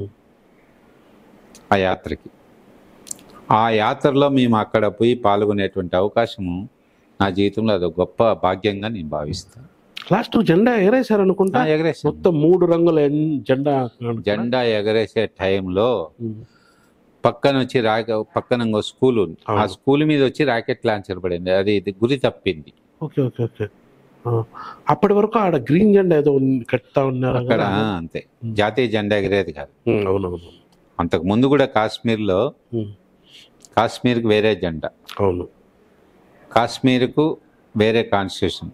ఆ యాత్రకి ఆ యాత్రలో మేము అక్కడ పోయి పాల్గొనేటువంటి అవకాశము నా జీవితంలో అదొక గొప్ప భాగ్యంగా నేను భావిస్తాను. లాస్ట్ జెండా ఎగరేశారు అనుకుంటా. ఎగరేసాను. మొత్తం 3 రంగుల జెండా ఎగరేసే టైంలో పక్కన వచ్చి పక్కన ఇంకో స్కూల్ ఉంది. ఆ స్కూల్ మీద వచ్చి రాకెట్ లాంచర్ పడింది. అది గురి తప్పింది. Okay okay okay. అప్పటి వరకు ఆడ గ్రీన్ జెండా ఏదో కట్టా ఉన్నారు అక్కడ. అంతే, జాతీయ జెండా ఎగరేది కాదు. అవునవును. అంతకు ముందు కూడా కాశ్మీర్కి వేరే జెండా, అవును, కాశ్మీర్కు వేరే కాన్స్టిట్యూషన్,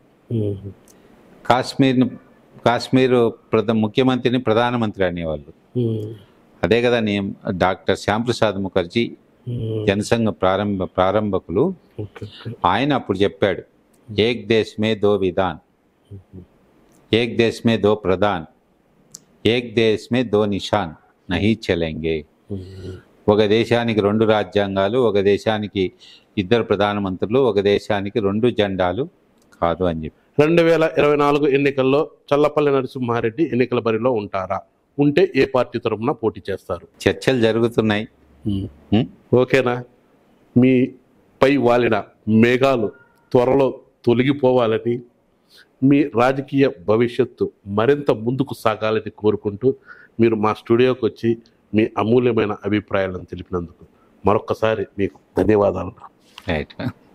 కాశ్మీర్ ముఖ్యమంత్రిని ప్రధానమంత్రి అనేవాళ్ళు. అదే కదా డాక్టర్ శ్యాంప్రసాద్ ముఖర్జీ జనసంఘ ప్రారంభకులు. ఆయన అప్పుడు చెప్పాడు, ఏక్ దేశ్ మే దో విధాన్, ఏక్ దేశ్ మే దో ప్రధాన్, ఏక్ దేశ్ మే దో నిషాన్ నహీ చలేంగే. ఒక దేశానికి 2 రాజ్యాంగాలు, ఒక దేశానికి 2 ప్రధానమంత్రులు, ఒక దేశానికి 2 జెండాలు కాదు అని చెప్పి. 2024 ఎన్నికల్లో చల్లపల్లి నరసింహారెడ్డి ఎన్నికల బరిలో ఉంటారా? ఉంటే ఏ పార్టీ తరఫున పోటీ చేస్తారు? చర్చలు జరుగుతున్నాయి. ఓకేనా? మీ పై వాలిన మేఘాలు త్వరలో తొలగిపోవాలని, మీ రాజకీయ భవిష్యత్తు మరింత ముందుకు సాగాలని కోరుకుంటూ మీరు మా స్టూడియోకి వచ్చి మీ అమూల్యమైన అభిప్రాయాలను తెలిపినందుకు మరొక్కసారి మీకు ధన్యవాదాలు. రైట్.